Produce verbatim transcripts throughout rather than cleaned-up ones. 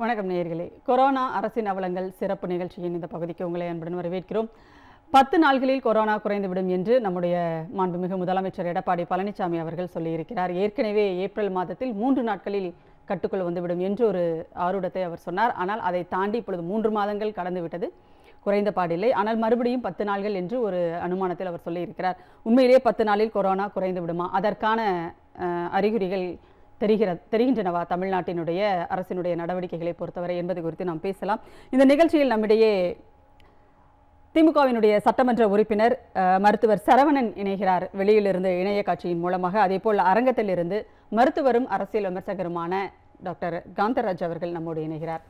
வணக்கம் நேயர்களே. கொரோனா அரசின் அவலங்கள் சிறப்பு நிகழ்ச்சியின் இந்த பகுதிக்கு உங்களை அன்புடன் வரவேற்கிறோம். பத்து நாள்களில் கொரோனா குறைந்துவிடும் என்று நம்முடைய மாண்புமிகு முதலமைச்சர் எடப்பாடி பழனிசாமி அவர்கள் சொல்லியிருக்கிறார். ஏற்கனவே ஏப்ரல் மாதத்தில் மூன்று நாட்களில் கட்டுக்குள் வந்துவிடும் என்று ஒரு ஆரூடத்தை அவர் சொன்னார். ஆனால் அதை தாண்டி இப்பொழுது மூன்று மாதங்கள் கடந்து விட்டது, குறைந்த பாடில்லை. ஆனால் மறுபடியும் பத்து நாள்கள் என்று ஒரு அனுமானத்தில் அவர் சொல்லியிருக்கிறார். உண்மையிலேயே பத்து நாளில் கொரோனா குறைந்து விடுமா? அதற்கான அறிகுறிகள் தெரிகிற தெரிகின்றனவா தமிழ்நாட்டினுடைய அரசினுடைய நடவடிக்கைகளை பொறுத்தவரை என்பது குறித்து நாம் பேசலாம். இந்த நிகழ்ச்சியில் நம்மிடையே திமுகவினுடைய சட்டமன்ற உறுப்பினர் மருத்துவர் சரவணன் இணைகிறார், வெளியிலிருந்து இணைய காட்சியின் மூலமாக. அதே போல் அரங்கத்திலிருந்து மருத்துவரும் அரசியல் விமர்சகருமான டாக்டர் காந்தராஜ் அவர்கள் நம்மோடு இணைகிறார்.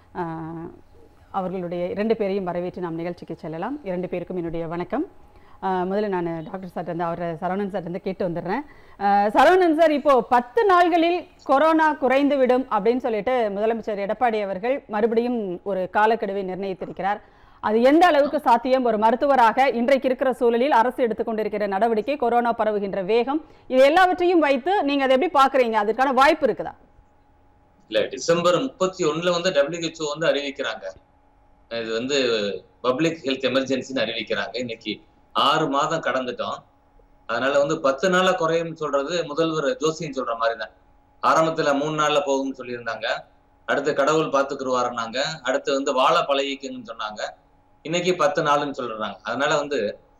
அவர்களுடைய இரண்டு பேரையும் வரவேற்று நாம் நிகழ்ச்சிக்கு செல்லலாம். இரண்டு பேருக்கும் என்னுடைய வணக்கம். முதல்ல நான் டாக்டர் சார் வந்து அவர் சரவணன் சார் வந்து கேட்டு வந்துடுறேன். சரவணன் சார், இப்போ பத்து நாள்களில் கொரோனா குறைந்து விடும் அப்படின்னு சொல்லிட்டு முதலமைச்சர் எடப்பாடி அவர்கள் மறுபடியும் ஒரு காலக்கெடுவை நிர்ணயித்திருக்கிறார். அது எந்த அளவுக்கு சாத்தியம்? ஒரு மருத்துவராக இன்றைக்கு இருக்கிற சூழலில் அரசு எடுத்துக்கொண்டிருக்கிற நடவடிக்கை, கொரோனா பரவுகின்ற வேகம், இது எல்லாவற்றையும் வைத்து நீங்க அதை எப்படி பாக்குறீங்க? அதுக்கான வாய்ப்பு இருக்குதா? இல்ல, டிசம்பர் முப்பத்தி ஒண்ணுல வந்து டபிள்யூஹெச்ஓ வந்து அறிவிக்கிறாங்க, இது வந்து பப்ளிக் ஹெல்த் எமர்ஜென்சின்னு அறிவிக்கிறாங்க. இன்னைக்கு ஆறு மாதம் கடந்துட்டோம். அதனால வந்து பத்து நாள குறையும் சொல்றது முதல்வர் ஜோசின்னு சொல்ற மாதிரிதான். ஆரம்பத்துல மூணு நாள்ல போகும்னு சொல்லியிருந்தாங்க, அடுத்து கடவுள் பாத்துக்குருவாருன்னாங்க, அடுத்து வந்து வாழ பழகிக்குன்னு சொன்னாங்க, இன்னைக்கு பத்து நாள்னு சொல்றாங்க. அதனால வந்து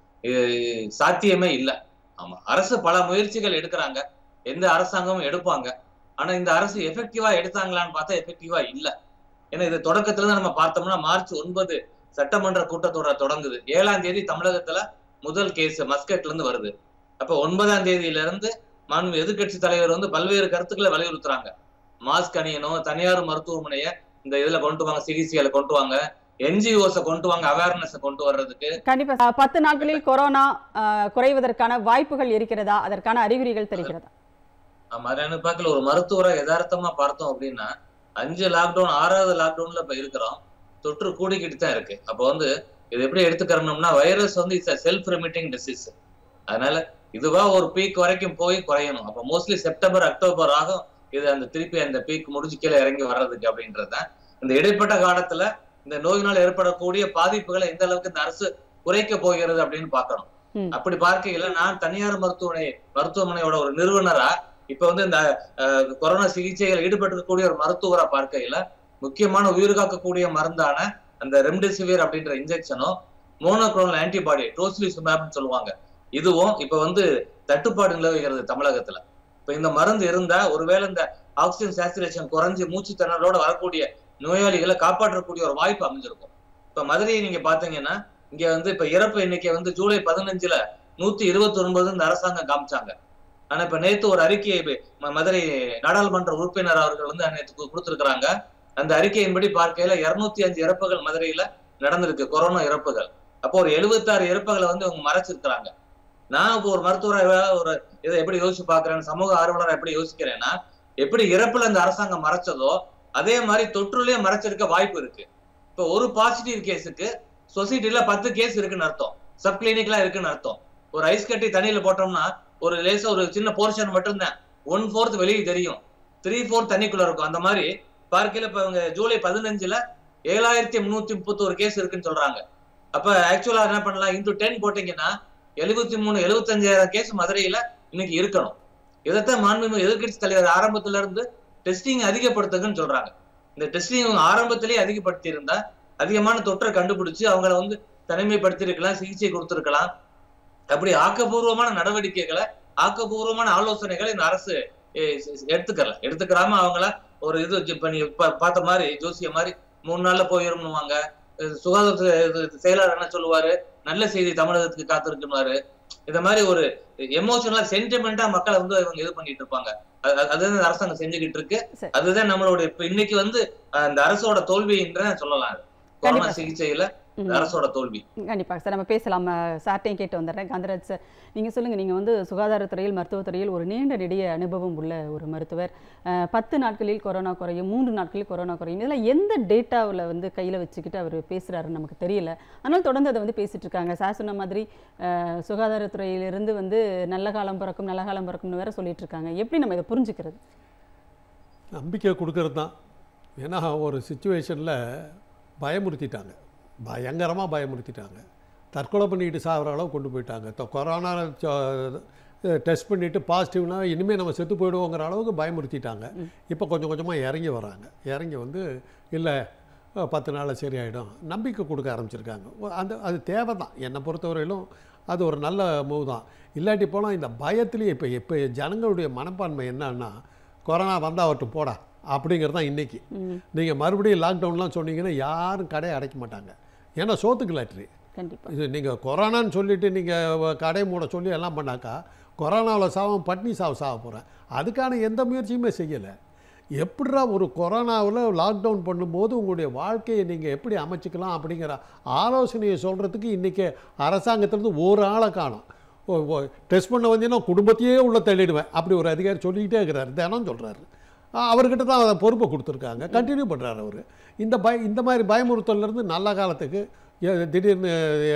சாத்தியமே இல்லை. ஆமா, அரசு பல முயற்சிகள் எடுக்கிறாங்க, எந்த அரசாங்கமும் எடுப்பாங்க. ஆனா இந்த அரசு எஃபெக்டிவா எடுத்தாங்களான்னு பார்த்தா எஃபெக்டிவா இல்லை. ஏன்னா இது தொடக்கத்துல தான் நம்ம பார்த்தோம்னா மார்ச் ஒன்பது சட்டமன்ற கூட்டத்தொடர் தொடங்குது. ஏழாம் தேதி தமிழகத்துல முதல் கேஸ் மஸ்கட்ல இருந்து வருது. அப்ப ஒன்பதாம் தேதியில இருந்து மாண்பு எதிர்கட்சி தலைவர் வந்து பல்வேறு கருத்துக்களை வலியுறுத்துறாங்க. மாஸ்க் அணியணும், தனியார் மருத்துவமனையை இந்த இதுல கொண்டு வாங்க, சிகிச்சையில கொண்டு வாங்க, என்ஜிஓஸ கொண்டு வாங்க, அவேர்னஸ் கொண்டு வர்றதுக்கு. கண்டிப்பா பத்து நாட்களில் கொரோனா குறைவதற்கான வாய்ப்புகள் இருக்கிறதா? அதற்கான அறிகுறிகள் தெரிகிறதா? ஆமா, அது பார்க்கல. ஒரு மருத்துவரை யதார்த்தமா பார்த்தோம் அப்படின்னா அஞ்சு லாக்டவுன் ஆறாவது லாக்டவுன்ல இப்ப இருக்கிறோம், தொற்று கூடிக்கிட்டு தான் இருக்கு. அப்போ வந்து இது எப்படி எடுத்துக்கணும்னா, வைரஸ் வந்து இட்ஸ் செல்ஃப் ரெமிட்டிங் டிசீஸ். அதனால இதுவா ஒரு பீக் வரைக்கும் போய் குறையணும். அப்போ மோஸ்ட்லி செப்டம்பர் அக்டோபர் ஆகும் இது அந்த திருப்பி அந்த பீக் முடிஞ்சு கீழே இறங்கி வர்றதுக்கு. அப்படின்றதுதான் இந்த இடைப்பட்ட காலத்துல இந்த நோயினால் ஏற்படக்கூடிய பாதிப்புகளை எந்த அளவுக்கு இந்த அரசு குறைக்க போகிறது அப்படின்னு பார்க்கணும். அப்படி பார்க்கையில நான் தனியார் மருத்துவமனை மருத்துவமனையோட ஒரு நிறுவனரா இப்ப வந்து இந்த கொரோனா சிகிச்சைகள் ஈடுபட்டிருக்கக்கூடிய ஒரு மருத்துவரை பார்க்கையில முக்கியமான உயிர் காக்கக்கூடிய மருந்தான அந்த ரெம்டெசிவிர் அப்படின்ற இன்ஜெக்ஷனும் மோனோக்ளோனல் ஆன்டிபாடி டோசிலிசுமேப்னு சொல்லுவாங்க, இதுவும் இப்ப வந்து தட்டுப்பாடு நிலவுகிறது தமிழகத்துல. இப்ப இந்த மருந்து இருந்தா ஒருவேளை இந்த ஆக்சிஜன் சேச்சுரேஷன் குறைஞ்சு மூச்சு திணறலோட வரக்கூடிய நோயாளிகளை காப்பாற்றக்கூடிய ஒரு வாய்ப்பு அமைஞ்சிருக்கும். இப்ப மதுரையை நீங்க பாத்தீங்கன்னா இங்க வந்து இப்ப இறப்பு எண்ணிக்கை வந்து ஜூலை பதினஞ்சுல நூத்தி இருபத்தி ஒன்பது இந்த அரசாங்கம் காமிச்சாங்க. ஆனா இப்ப நேத்து ஒரு அறிக்கையை மதுரை நாடாளுமன்ற உறுப்பினர் அவர்கள் வந்து நேற்று கொடுத்திருக்கிறாங்க. அந்த அறிக்கையின்படி பார்க்கையில இருநூத்தி அஞ்சு இறப்புகள் மதுரையில நடந்திருக்கு, கொரோனா இறப்புகள். அப்போ ஒரு எழுபத்தி ஆறு இறப்புகளை வந்து அவங்க மறைச்சிருக்கிறாங்க. நான் இப்போ ஒரு மருத்துவராக ஒரு இதை எப்படி யோசிச்சு பாக்குறேன், சமூக ஆர்வலராக எப்படி யோசிக்கிறேன்னா, எப்படி இறப்புல இந்த அரசாங்கம் மறைச்சதோ அதே மாதிரி தொற்றுலயே மறைச்சிருக்க வாய்ப்பு இருக்கு. இப்போ ஒரு பாசிட்டிவ் கேஸுக்கு சொசைட்டில பத்து கேஸ் இருக்குன்னு அர்த்தம், சப் கிளினிக்லாம் இருக்குன்னு அர்த்தம். ஒரு ஐஸ் கட்டி தண்ணியில போட்டோம்னா ஒரு லேசா ஒரு சின்ன போர்ஷன் மட்டும்தான், ஒன் ஃபோர்த் வெளியே தெரியும், த்ரீ ஃபோர்த் தண்ணிக்குள்ள இருக்கும். அந்த மாதிரி பார்க்கையில இப்ப இவங்க ஜூலை பதினஞ்சுல ஏழாயிரத்தி முன்னூத்தி முப்பத்தி ஒரு கேஸ் இருக்குன்னு சொல்றாங்க. அப்ப ஆக்சுவலா என்ன பண்ணலாம், இன்டூ டென் போட்டீங்கன்னா எழுபத்தி மூணு எழுபத்தி அஞ்சாயிரம் கேஸ் மதுரையில இன்னைக்கு இருக்கணும். இதைத்தான் மாண்புமிகு எதிர்கட்சி தலைவர் ஆரம்பத்துல இருந்து டெஸ்டிங் அதிகப்படுத்துங்கன்னு சொல்றாங்க. இந்த டெஸ்டிங் ஆரம்பத்திலேயே அதிகப்படுத்தி இருந்தா அதிகமான தொற்றை கண்டுபிடிச்சு அவங்கள வந்து தனிமைப்படுத்தி இருக்கலாம், சிகிச்சை கொடுத்திருக்கலாம். அப்படி ஆக்கப்பூர்வமான நடவடிக்கைகளை ஆக்கப்பூர்வமான ஆலோசனைகளை இந்த அரசு எடுத்துக்கல எடுத்துக்கிறாம அவங்கள ஒரு இது இப்ப நீ பார்த்த மாதிரி ஜோசிய மாதிரி மூணு நாள்ல போயிருவாங்க. சுகாதார செயலாளர் என்ன சொல்லுவாரு, நல்ல செய்தி தமிழகத்துக்கு காத்திருக்குவாரு. இந்த மாதிரி ஒரு எமோஷனலா சென்டிமெண்டா மக்களை வந்து இவங்க இது பண்ணிட்டு இருப்பாங்க. அதுதான் அரசாங்கம் செஞ்சுக்கிட்டு இருக்கு. அதுதான் நம்மளோட இப்ப இன்னைக்கு வந்து அந்த அரசோட தோல்வின்ற சொல்லலாம், கொரோனா சிகிச்சையில அரசோட தோல்வி. கண்டிப்பாக சார், நம்ம பேசலாம். சார்ட்டையும் கேட்டு வந்துடுறேன். காந்தராஜ் சார், நீங்கள் சொல்லுங்கள். நீங்கள் வந்து சுகாதாரத்துறையில் மருத்துவத்துறையில் ஒரு நீண்ட நெடிய அனுபவம் உள்ள ஒரு மருத்துவர். பத்து நாட்களில் கொரோனா குறையும், மூன்று நாட்களில் கொரோனா குறையும், இதெல்லாம் எந்த டேட்டாவில் வந்து கையில் வச்சுக்கிட்டு அவர் பேசுகிறாருன்னு நமக்கு தெரியல. ஆனால் தொடர்ந்து அதை வந்து பேசிகிட்டு இருக்காங்க. சார் சொன்ன மாதிரி சுகாதாரத்துறையிலிருந்து வந்து நல்ல காலம் பிறக்கும் நல்ல காலம் பிறக்கும்னு வேற சொல்லிட்டு இருக்காங்க. எப்படி நம்ம இதை புரிஞ்சுக்கிறது? நம்பிக்கை கொடுக்கறது தான். ஏன்னா ஒரு சுச்சுவேஷனில் பயமுறுத்திட்டாங்க, பயங்கரமாக பயமுறுத்திட்டாங்க. தற்கொலை பண்ணிட்டு சாகிற அளவு கொண்டு போயிட்டாங்க. கொரோனா டெஸ்ட் பண்ணிவிட்டு பாசிட்டிவ்னா இனிமேல் நம்ம செத்து போயிடுவோங்கிற அளவுக்கு பயமுறுத்திட்டாங்க. இப்போ கொஞ்சம் கொஞ்சமாக இறங்கி வராங்க. இறங்கி வந்து இல்லை பத்து நாளில் சரியாயிடும் நம்பிக்கை கொடுக்க ஆரம்பிச்சிருக்காங்க. அந்த அது தேவை தான், என்னை பொறுத்தவரையிலும் அது ஒரு நல்ல மூவ் தான். இல்லாட்டி போனால் இந்த பயத்துலேயே இப்போ இப்போ ஜனங்களுடைய மனப்பான்மை என்னன்னா, கொரோனா வந்தால் அவர்கிட்ட போடா அப்படிங்கிறது தான் இன்றைக்கி. நீங்கள் மறுபடியும் லாக்டவுன்லாம் சொன்னீங்கன்னா யாரும் கடையை அடைக்க மாட்டாங்க. ஏன்னா சோத்துக்கு லாட்ரி. இது நீங்கள் கொரோனான்னு சொல்லிவிட்டு நீங்கள் கடை மூட சொல்லி எல்லாம் பண்ணாக்கா கொரோனாவில் சாவும் பட்னி சாவு சாக போகிறேன். அதுக்கான எந்த முயற்சியுமே செய்யலை. எப்படிரா ஒரு கொரோனாவில் லாக்டவுன் பண்ணும்போது உங்களுடைய வாழ்க்கையை நீங்கள் எப்படி அமைச்சிக்கலாம் அப்படிங்கிற ஆலோசனையை சொல்கிறதுக்கு இன்றைக்கி அரசாங்கத்திலேருந்து ஒரு ஆளை காணும். டெஸ்ட் பண்ண வந்தீங்கன்னா குடும்பத்தையே உள்ள தள்ளிடுவேன் அப்படி ஒரு அதிகாரி சொல்லிக்கிட்டே இருக்கிறார், தினம் சொல்கிறாரு. அவர்கிட்ட தான் அதை பொறுப்பை கொடுத்துருக்காங்க, கண்டினியூ பண்ணுறாரு அவர். இந்த பய இந்த மாதிரி பயமுறுத்தலேருந்து நல்ல காலத்துக்கு திடீர்னு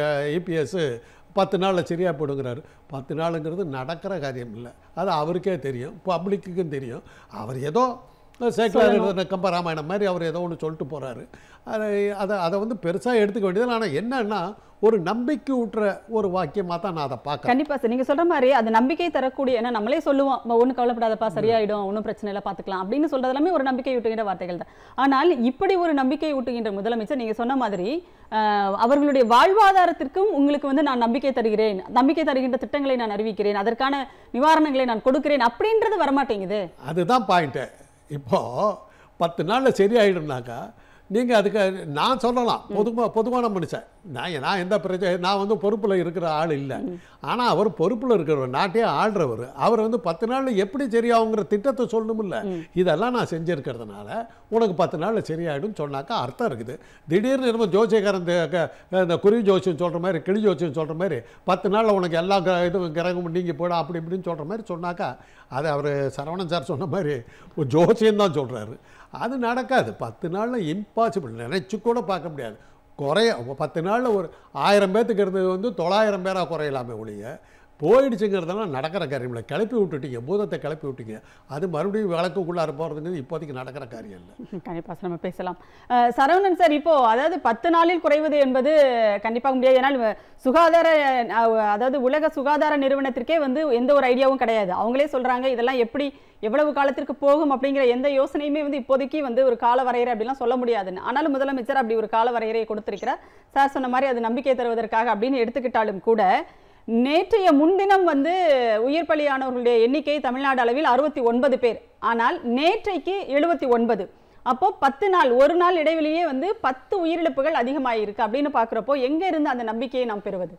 இபிஎஸ் பத்து நாளில் சரியாக போடுங்கிறாரு. பத்து நாளுங்கிறது நடக்கிற காரியம் இல்லை, அது அவருக்கே தெரியும், பப்ளிக்குக்கும் தெரியும். அவர் ஏதோ சேக்கலார் கம்பராமாயணம் மாதிரி அவர் ஏதோ ஒன்று சொல்லிட்டு போகிறாரு. அதை அதை அதை வந்து பெருசாக எடுத்துக்க வேண்டியது. ஆனால் என்னன்னா ஒரு நம்பிக்கை ஊட்டுற ஒரு வாக்கியமாக தான் நான் அதை பார்க்க. கண்டிப்பாக சார், நீங்கள் சொல்கிற மாதிரி அது நம்பிக்கை தரக்கூடிய, ஏன்னா நம்மளே சொல்லுவோம் ஒன்றும் கவலைப்படாதப்பா சரியாயிடும் ஒன்றும் பிரச்சனை இல்லை பார்த்துக்கலாம் அப்படின்னு சொல்கிறது எல்லாமே ஒரு நம்பிக்கை ஊட்டுகின்ற வார்த்தைகள் தான். ஆனால் இப்படி ஒரு நம்பிக்கை ஊட்டுகின்ற முதலமைச்சர் நீங்கள் சொன்ன மாதிரி அவர்களுடைய வாழ்வாதாரத்திற்கும் உங்களுக்கு வந்து நான் நம்பிக்கை தருகிறேன், நம்பிக்கை தருகின்ற திட்டங்களை நான் அறிவிக்கிறேன், அதற்கான நிவாரணங்களை நான் கொடுக்கிறேன் அப்படின்றது வரமாட்டேங்குது. அதுதான் பாயிண்ட்டு. இப்போது பத்து நாளில் சரியாயிடும்னாக்கா நீங்கள் அதுக்கு நான் சொல்லலாம், பொதுவாக பொதுவான மனுஷன் நான் நான் எந்த பிரச்சனை, நான் வந்து பொறுப்பில் இருக்கிற ஆள் இல்லை. ஆனால் அவர் பொறுப்பில் இருக்கிறவர், நாட்டையே ஆள்றவர், அவர் வந்து பத்து நாளில் எப்படி சரியாகுங்கிற திட்டத்தை சொல்லணுமில்ல. இதெல்லாம் நான் செஞ்சுருக்கிறதுனால உனக்கு பத்து நாளில் சரியாயிடும் சொன்னாக்கா அர்த்தம் இருக்குது. திடீர்னு நம்ம ஜோசியக்காரன் இந்த குருவி ஜோசியம் சொல்கிற மாதிரி கிளி ஜோசியம் சொல்கிற மாதிரி பத்து நாளில் உனக்கு எல்லா இதுவும் கிரகமும் நீங்கள் போய்டும் அப்படி இப்படின்னு சொல்கிற மாதிரி சொன்னாக்கா அது அவர் சரவணன் சார் சொன்ன மாதிரி ஒரு ஜோசியம்தான் சொல்கிறாரு. அது நடக்காது. பத்து நாளில் இம்பாசிபிள், நினைச்சு கூட பார்க்க முடியாது. குறைய பத்து நாளில் ஒரு ஆயிரம் பேர்த்துக்கு இருந்தது வந்து தொள்ளாயிரம் பேராக குறையலாமே ஒழிய போயிடுச்சுங்கிறதெல்லாம் நடக்கிற காரியம் இல்லை. கிளப்பி விட்டுட்டீங்க, பூதத்தை கிளப்பி விட்டீங்க, அது மறுபடியும் விளக்குக்குள்ளார போகிறதுங்கிறது இப்போதைக்கு நடக்கிற காரியம் இல்லை. கண்டிப்பாக சார், நம்ம பேசலாம். சரவணன் சார், இப்போது அதாவது பத்து நாளில் குறைவது என்பது கண்டிப்பாக முடியாது. ஏன்னால் சுகாதார அதாவது உலக சுகாதார நிறுவனத்திற்கே வந்து எந்த ஒரு ஐடியாவும் கிடையாது. அவங்களே சொல்கிறாங்க இதெல்லாம் எப்படி எவ்வளவு காலத்திற்கு போகும் அப்படிங்கிற எந்த யோசனையுமே வந்து இப்போதைக்கு வந்து ஒரு கால வரையறை அப்படிலாம் சொல்ல முடியாதுன்னு. ஆனாலும் முதலமைச்சர் அப்படி ஒரு கால வரையறையை கொடுத்திருக்கிறார். சார் சொன்ன மாதிரி அது நம்பிக்கை தருவதற்காக அப்படின்னு எடுத்துக்கிட்டாலும் கூட நேற்றைய முன்தினம் வந்து உயிர் பலியானவர்களுடைய எண்ணிக்கை தமிழ்நாடு அளவில் அறுபத்தி ஒன்பது பேர். ஆனால் நேற்றைக்கு எழுபத்தி ஒன்பது. அப்போ பத்து நாள் ஒரு நாள் இடைவெளியே வந்து பத்து உயிரிழப்புகள் அதிகமாயிருக்கு அப்படின்னு பாக்குறப்போ எங்க இருந்து அந்த நம்பிக்கையை நாம் பெறுவது?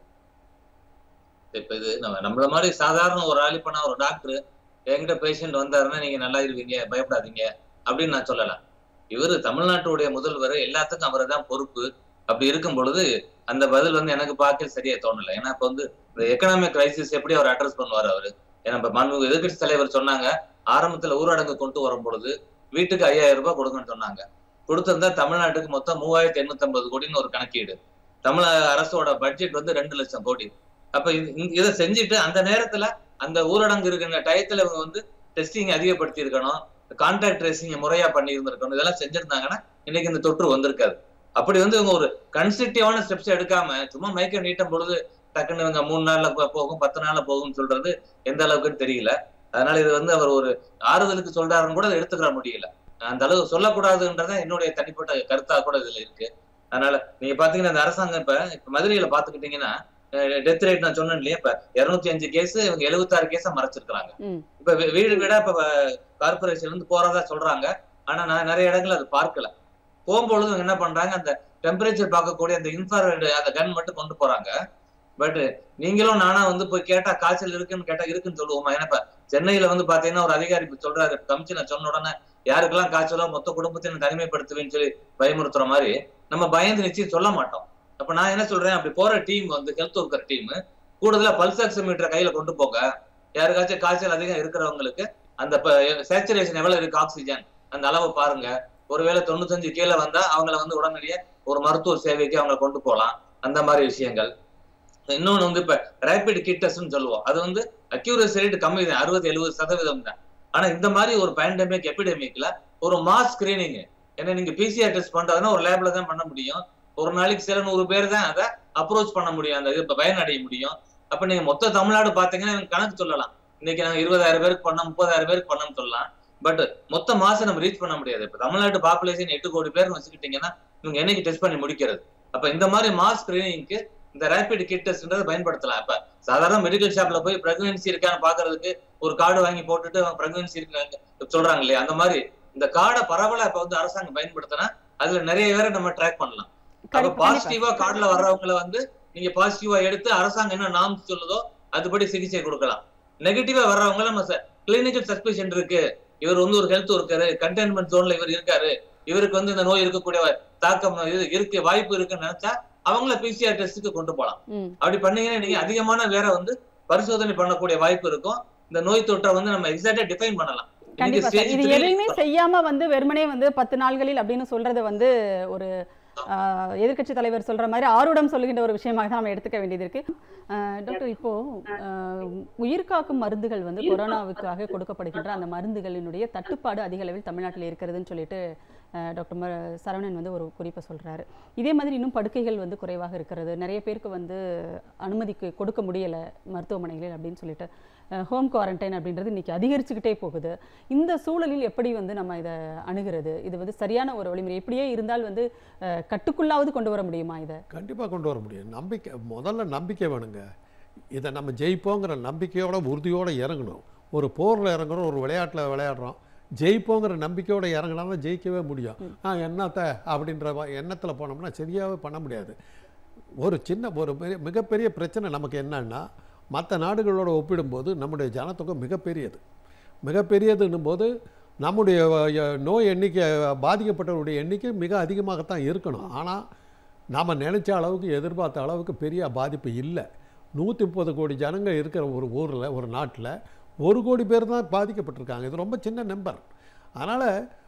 இப்ப இது நம்ம நம்மள மாதிரி சாதாரண ஒரு ஆள், இப்ப நான் ஒரு டாக்டர் என்கிட்ட பேஷண்ட் வந்தாருன்னா நீங்க நல்லா இருவீங்க பயப்படாதீங்க அப்படின்னு நான் சொல்லலாம். இவரு தமிழ்நாட்டுடைய முதல்வர், எல்லாத்துக்கும் அவரை தான் பொறுப்பு. அப்படி இருக்கும் பொழுது அந்த பதில் வந்து எனக்கு பார்க்க சரியா தோணல. ஏன்னா இப்ப வந்து இந்த எக்கனாமிக் கிரைசிஸ் எப்படி அவர் அட்ரஸ் பண்ணுவார் அவரு? ஏன்னா இப்ப மாண்புமிகு எதிர்கட்சி தலைவர் சொன்னாங்க ஆரம்பத்துல ஊரடங்கு கொண்டு வரும் பொழுது வீட்டுக்கு ஐயாயிரம் ரூபாய் கொடுங்கன்னு சொன்னாங்க. கொடுத்திருந்தா தமிழ்நாட்டுக்கு மொத்தம் மூவாயிரத்தி எண்ணூத்தி ஐம்பது கோடின்னு ஒரு கணக்கீடு. தமிழக அரசோட பட்ஜெட் வந்து ரெண்டு லட்சம் கோடி. அப்ப இதை செஞ்சுட்டு அந்த நேரத்துல அந்த ஊரடங்கு இருக்கிற டயத்துல இவங்க வந்து டெஸ்டிங் அதிகப்படுத்தி இருக்கணும், கான்டாக்ட் ட்ரேசிங் முறையா பண்ணி இருந்திருக்கணும். இதெல்லாம் செஞ்சிருந்தாங்கன்னா இன்னைக்கு இந்த தொற்று வந்திருக்காது. அப்படி வந்து இவங்க ஒரு கன்ஸ்ட்ரக்டிவான ஸ்டெப்ஸ் எடுக்காம சும்மா மைக்க நீட்டும் பொழுது டக்குன்னு இவங்க மூணு நாள்ல போகும் பத்து நாள்ல போகும்னு சொல்றது எந்த அளவுக்குன்னு தெரியல. அதனால இது வந்து அவர் ஒரு ஆறுதலுக்கு சொல்றாருன்னு கூட அதை எடுத்துக்கிற முடியல. அந்த அளவு சொல்லக்கூடாதுன்றத என்னுடைய தனிப்பட்ட கருத்தா கூட இதுல இருக்கு. அதனால நீங்க பாத்தீங்கன்னா இந்த அரசாங்கம் இப்ப இப்ப மதுரையில பாத்துக்கிட்டீங்கன்னா டெத் ரேட் நான் சொன்னேன் இல்லையா, இப்ப இருநூத்தி அஞ்சு கேஸ் இவங்க எழுபத்தி ஆறு கேஸா மறைச்சிருக்காங்க. இப்ப வீடு வீடா இப்ப கார்பரேஷன் வந்து போறதா சொல்றாங்க. ஆனா நான் நிறைய இடங்கள் அது பார்க்கல. போகும்பொழுது என்ன பண்றாங்க, அந்த டெம்பரேச்சர் பார்க்கக்கூடிய அந்த இன்ஃப்ராரெட் அந்த கன் மட்டும் கொண்டு போறாங்க. பட் நீங்களும் நானா வந்து போய் கேட்டா காய்ச்சல் இருக்குன்னு கேட்டா இருக்குன்னு சொல்லுவோமா? ஏன்னா இப்ப சென்னையில வந்து பாத்தீங்கன்னா ஒரு அதிகாரி சொல்றாரு, கமிஷனர் சொன்ன உடனே யாருக்கெல்லாம் காய்ச்சலோ மொத்த குடும்பத்தையும் தனிமைப்படுத்துவேன்னு சொல்லி பயமுறுத்துற மாதிரி நம்ம பயந்து நிச்சயம் சொல்ல மாட்டோம். அப்ப நான் என்ன சொல்றேன், அப்படி போற டீம் வந்து ஹெல்த் ஒர்க்கர் டீம் கூடுதலா பல்ஸ் ஆக்சிமீட்டர் கையில கொண்டு போக, யாருக்காச்சும் காய்ச்சல் அதிகம் இருக்கிறவங்களுக்கு அந்த சேச்சுரேஷன் எவ்வளவு இருக்கு ஆக்சிஜன் அந்த அளவு பாருங்க. ஒருவேளை தொண்ணூத்தஞ்சு கீழே வந்தா அவங்கள வந்து உடனடியே ஒரு மருத்துவ சேவைக்கு அவங்க கொண்டு போகலாம். அந்த மாதிரி விஷயங்கள். இன்னொன்னு வந்து இப்ப ரேபிட் கிட் டெஸ்ட்னு சொல்லுவோம், அது வந்து அக்யூரசி ரேட் கம்மி தான், அறுபது எழுபது சதவீதம் தான். ஆனா இந்த மாதிரி ஒரு பேண்டமிக் எபிடமிக்ல ஒரு மாஸ் ஸ்கிரீனிங் ஏன்னா நீங்க பிசிஆர் டெஸ்ட் பண்றதுன்னா ஒரு லேப்ல தான் பண்ண முடியும். ஒரு நாளைக்கு சில நூறு பேர் தான் அதை அப்ரோச் பண்ண முடியும், அந்த இது பயனடைய முடியும். அப்ப நீங்க மொத்த தமிழ்நாடு பாத்தீங்கன்னா கணக்கு சொல்லலாம், இன்னைக்கு நாங்க இருபதாயிரம் பேருக்கு பண்ணோம், முப்பதாயிரம் பேருக்கு பண்ணோம்னு சொல்லலாம். பட் மொத்த மாசம் நம்ம ரீச் பண்ண முடியாது. இப்ப தமிழ்நாட்டு பாப்புலேஷன் எட்டு கோடி பேர் வச்சுக்கிட்டீங்கன்னா இவங்க என்னைக்கு டெஸ்ட் பண்ணி முடிக்கிறது? அப்ப இந்த மாதிரி மாஸ் ஸ்கிரீனிங்க்கு இந்த ரேபிட் கிட் டெஸ்ட்ன்றதை பயன்படுத்தலாம். இப்ப சாதாரண மெடிக்கல் ஷாப்ல போய் பிரெக்னன்சி இருக்கான்னு பாக்குறதுக்கு ஒரு கார்டு வாங்கி போட்டுட்டு பிரெக்னன்சி இருக்காங்க சொல்றாங்க இல்லையா, அந்த மாதிரி இந்த கார்டை பரவலா இப்ப வந்து அரசாங்கம் பயன்படுத்தினா அதுல நிறைய பேரை நம்ம ட்ராக் பண்ணலாம். அப்ப பாசிட்டிவா கார்டுல வர்றவங்களை வந்து நீங்க பாசிட்டிவா எடுத்து அரசாங்கம் என்ன நாம்ஸ் சொல்லுதோ அதுபடி சிகிச்சை கொடுக்கலாம். நெகட்டிவா வர்றவங்க நம்ம கிளினிக்கல் சஸ்பெஷன் இருக்கு, இவர் வந்து ஒரு ஹெல்த் ஒர்க்கர், கண்டெய்ன்மெண்ட் ஜோன்ல இவர் இருக்காரு, இவருக்கு வந்து இந்த நோய் இருக்கக்கூடிய தாக்கம் இருக்கு வாய்ப்பு இருக்குன்னு நினைச்சா அவங்கள பிசிஆர் டெஸ்ட்டுக்கு கொண்டு போகலாம். அப்படி பண்ணீங்கன்னா நீங்க அதிகமான வேற வந்து பரிசோதனை பண்ணக்கூடிய வாய்ப்பு இருக்கும். இந்த நோய் தொற்றை வந்து நம்ம எக்ஸாக்டா டிஃபைன் பண்ணலாம். இது எதையுமே செய்யாம வந்து வெறுமனே வந்து பத்து நாள்களில் அப்படின்னு சொல்றது வந்து ஒரு எதிர்கட்சி தலைவர் சொல்ற மாதிரி ஆர்வம் சொல்லுகின்ற ஒரு விஷயமாக தான் நம்ம எடுத்துக்க வேண்டியது இருக்கு. டாக்டர், இப்போ உயிர்காக்கும் மருந்துகள் வந்து கொரோனாவுக்காக கொடுக்கப்படுகின்ற அந்த மருந்துகளினுடைய தட்டுப்பாடு அதிக அளவில் தமிழ்நாட்டில் இருக்கிறதுன்னு சொல்லிட்டு டாக்டர் சரவணன் வந்து ஒரு குறிப்பை சொல்றாரு. இதே மாதிரி இன்னும் படுக்கைகள் வந்து குறைவாக இருக்கிறது, நிறைய பேருக்கு வந்து அனுமதிக்கு கொடுக்க முடியலை மருத்துவமனைகளில் அப்படின்னு சொல்லிட்டு ஹோம் குவாரண்டைன் அப்படின்றது இன்னைக்கு அதிகரிச்சுக்கிட்டே போகுது. இந்த சூழலில் எப்படி வந்து நம்ம இதை அணுகிறது? இது வந்து சரியான ஒரு வழிமுறை எப்படியே இருந்தால் வந்து கட்டுக்குள்ளாவது கொண்டு வர முடியுமா? இதை கண்டிப்பாக கொண்டு வர முடியும். நம்பிக்கை, முதல்ல நம்பிக்கை வேணுங்க. இதை நம்ம ஜெயிப்போங்கிற நம்பிக்கையோட உறுதியோடு இறங்கணும். ஒரு போரில் இறங்குறோம், ஒரு விளையாட்டில் விளையாடுறோம், ஜெயிப்போங்கிற நம்பிக்கையோடு இறங்கினா தான் ஜெயிக்கவே முடியும். ஆ என்னத்தை அப்படின்ற எண்ணத்தில் போனோம்னா சரியாகவே பண்ண முடியாது. ஒரு சின்ன ஒரு பெரிய மிகப்பெரிய பிரச்சனை நமக்கு என்னன்னா, மற்ற நாடுகளோடு ஒப்பிடும்போது நம்முடைய ஜனத்தொகை மிகப்பெரியது. மிகப்பெரியதுன்னும் போது நம்முடைய நோய் எண்ணிக்கை, பாதிக்கப்பட்டவருடைய எண்ணிக்கை மிக அதிகமாகத்தான் இருக்கணும். ஆனால் நாம் நினச்ச அளவுக்கு, எதிர்பார்த்த அளவுக்கு பெரிய பாதிப்பு இல்லை. நூற்றி முப்பது கோடி ஜனங்கள் இருக்கிற ஒரு ஊரில், ஒரு நாட்டில் ஒரு கோடி பேர் தான் பாதிக்கப்பட்டிருக்காங்க. இது ரொம்ப சின்ன நம்பர். அதனால்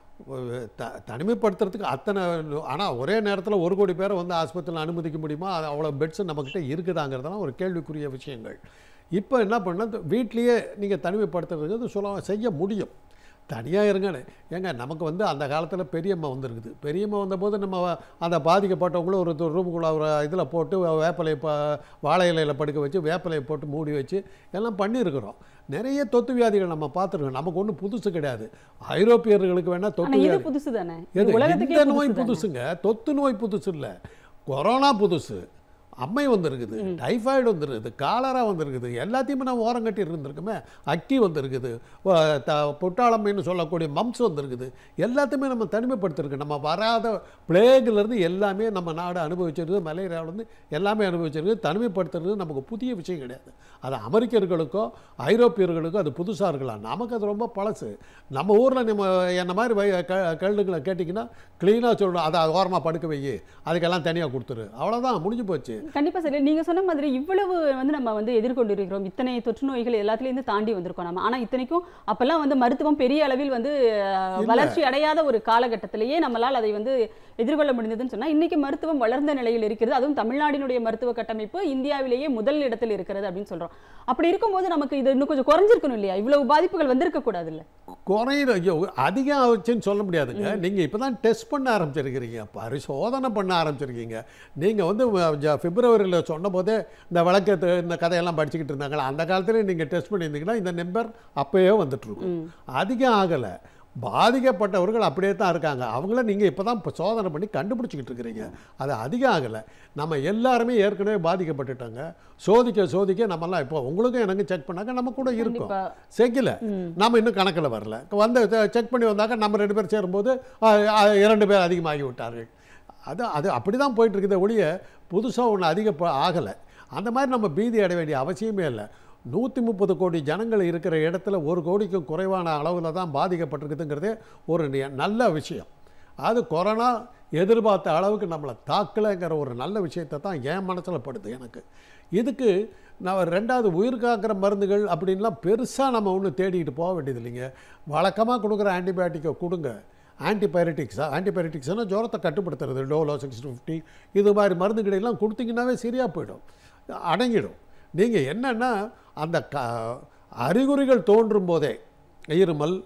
த தனிமைப்படுத்துறதுக்கு அத்தனை, ஆனால் ஒரே நேரத்தில் ஒரு கோடி பேரை வந்து ஆஸ்பத்திரியில் அனுமதிக்க முடியுமா? அது அவ்வளோ பெட்ஸு நம்மக்கிட்ட இருக்குதாங்கிறதெல்லாம் ஒரு கேள்விக்குரிய விஷயங்கள். இப்போ என்ன பண்ணால் வீட்லேயே நீங்கள் தனிமைப்படுத்துறதுக்கு அது சொல்ல செய்ய முடியும். தனியாக இருங்கன்னு ஏங்க, நமக்கு வந்து அந்த காலத்தில் பெரியம்மா வந்துருக்குது. பெரியம்மா வந்தபோது நம்ம அந்த பாதிக்கப்பட்டவங்களும் ஒரு ரூமுக்குள்ளே ஒரு இதில் போட்டு வேப்பலையை ப வாழை இலையில் படுக்க வச்சு வேப்பலையை போட்டு மூடி வச்சு எல்லாம் பண்ணியிருக்கிறோம். நிறைய தொத்து வியாதிகள் நம்ம பார்த்துருக்கோம். நமக்கு ஒன்றும் புதுசு கிடையாது. ஐரோப்பியர்களுக்கு வேணால் தொத்து வியாதி புதுசு தானே. இந்த நோய் புதுசுங்க, தொத்து நோய் புதுசு இல்லை, கொரோனா புதுசு. அம்மை வந்துருக்குது, டைஃபாய்டு வந்துருக்குது, காலரா வந்துருக்குது, எல்லாத்தையுமே நம்ம ஓரம் கட்டி இருந்திருக்குமே. அக்கி வந்துருக்குது, பொட்டாளம்மைன்னு சொல்லக்கூடிய மம்ஸ் வந்துருக்குது. எல்லாத்தையுமே நம்ம தனிமைப்படுத்திருக்கு. நம்ம வராத பிளேக்லேருந்து எல்லாமே நம்ம நாடு அனுபவிச்சிருக்கு, மலேரியாவிலேருந்து எல்லாமே அனுபவிச்சிருக்கு. தனிமைப்படுத்துறது நமக்கு புதிய விஷயம் கிடையாது. அது அமெரிக்கர்களுக்கோ ஐரோப்பியர்களுக்கோ அது புதுசாக இருக்கலாம், நமக்கு அது ரொம்ப பழசு. நம்ம ஊரில் நம்ம என்ன மாதிரி வை க கேள்விகளை கேட்டிங்கன்னா க்ளீனாக சொல்லணும், அதை ஓரமாக படுக்க வை, அதுக்கெல்லாம் தனியாக கொடுத்துரு, அவ்வளோதான், முடிஞ்சு போச்சு. கண்டிப்பா சரி. நீங்க சொன்ன மாதிரி இவ்வளவு வந்து நம்ம வந்து எதிர்கொண்டு இருக்கிறோம், இத்தனை தொற்று நோய்கள் எல்லாத்துலேருந்து தாண்டி வந்திருக்கோம் நம்ம. ஆனா இத்தனைக்கும் அப்பெல்லாம் வந்து மருத்துவம் பெரிய அளவில் வந்து வளர்ச்சி அடையாத ஒரு காலகட்டத்திலேயே நம்மளால் அதை வந்து எதிர்கொள்ள முடிந்ததுன்னு சொன்னா, இன்னைக்கு மருத்துவம் வளர்ந்த நிலையில் இருக்கிறது. அதுவும் தமிழ்நாட்டினுடைய மருத்துவ கட்டமைப்பு இந்தியாவிலேயே முதல் இடத்தில் இருக்கிறது அப்படின்னு சொல்றோம். அப்படி இருக்கும்போது நமக்கு இது இன்னும் கொஞ்சம் குறைஞ்சிருக்கணும் இல்லையா? இவ்வளவு பாதிப்புகள் வந்திருக்க கூடாது இல்லை? குறையிற அதிகம் ஆச்சுன்னு சொல்ல முடியாதுங்க. நீங்க இப்பதான் டெஸ்ட் பண்ண ஆரம்பிச்சிருக்கிறீங்க, பரிசோதனை பண்ண ஆரம்பிச்சிருக்கீங்க. நீங்க வந்து பிப்ரவரியில் சொன்ன போதே இந்த வழக்கத்து இந்த கதையெல்லாம் படிச்சுக்கிட்டு இருந்தாங்களா, அந்த காலத்துல நீங்க டெஸ்ட் பண்ணியிருந்தீங்கன்னா இந்த நம்பர் அப்பயே வந்துட்டு இருக்கும். அதிகம் ஆகலை. பாதிக்கப்பட்டவர்கள் அப்படியே தான் இருக்காங்க. அவங்கள நீங்கள் இப்போ தான் இப்போ சோதனை பண்ணி கண்டுபிடிச்சிக்கிட்டு இருக்கிறீங்க. அது அதிகம் ஆகலை. நம்ம எல்லாருமே ஏற்கனவே பாதிக்கப்பட்டுட்டாங்க. சோதிக்க சோதிக்க நம்மலாம் இப்போ உங்களுக்கும் எனக்கு செக் பண்ணாக்க நம்ம கூட இருக்கோம். செக்கில் நம்ம இன்னும் கணக்கில் வரல. வந்து செக் பண்ணி வந்தாக்க நம்ம ரெண்டு பேர் சேரும்போது இரண்டு பேர் அதிகமாகி விட்டார்கள். அது அது அப்படி தான் போயிட்டுருக்குதே ஒழிய புதுசாக ஒன்று அதிக ஆகலை. அந்த மாதிரி நம்ம பீதி அடைய வேண்டிய அவசியமே இல்லை. நூற்றி முப்பது கோடி ஜனங்கள் இருக்கிற இடத்துல ஒரு கோடிக்கும் குறைவான அளவில் தான் பாதிக்கப்பட்டிருக்குதுங்கிறதே ஒரு நல்ல விஷயம். அது கொரோனா எதிர்பார்த்த அளவுக்கு நம்மளை தாக்கலைங்கிற ஒரு நல்ல விஷயத்தை தான் என் மனசில் படுது எனக்கு. இதுக்கு நான் ரெண்டாவது உயிர் காக்கிற மருந்துகள் அப்படின்லாம் பெருசாக நம்ம ஒன்றும் தேடிக்கிட்டு போக வேண்டியது இல்லைங்க. வழக்கமாக கொடுக்குற ஆன்டிபயோட்டிக்கை கொடுங்க. ஆன்டிபயோட்டிக்ஸா ஆன்டிபயோட்டிக்ஸ்னால் ஜுரத்தை கட்டுப்படுத்துறது, டோலோ சிக்ஸ் ஃபிஃப்டி இது மாதிரி மருந்துகளெல்லாம் கொடுத்தீங்கன்னாவே சரியாக போயிடும், அடங்கிடும். நீங்கள் என்னென்னா அந்த க அறிகுறிகள் தோன்றும் போதே இருமல்,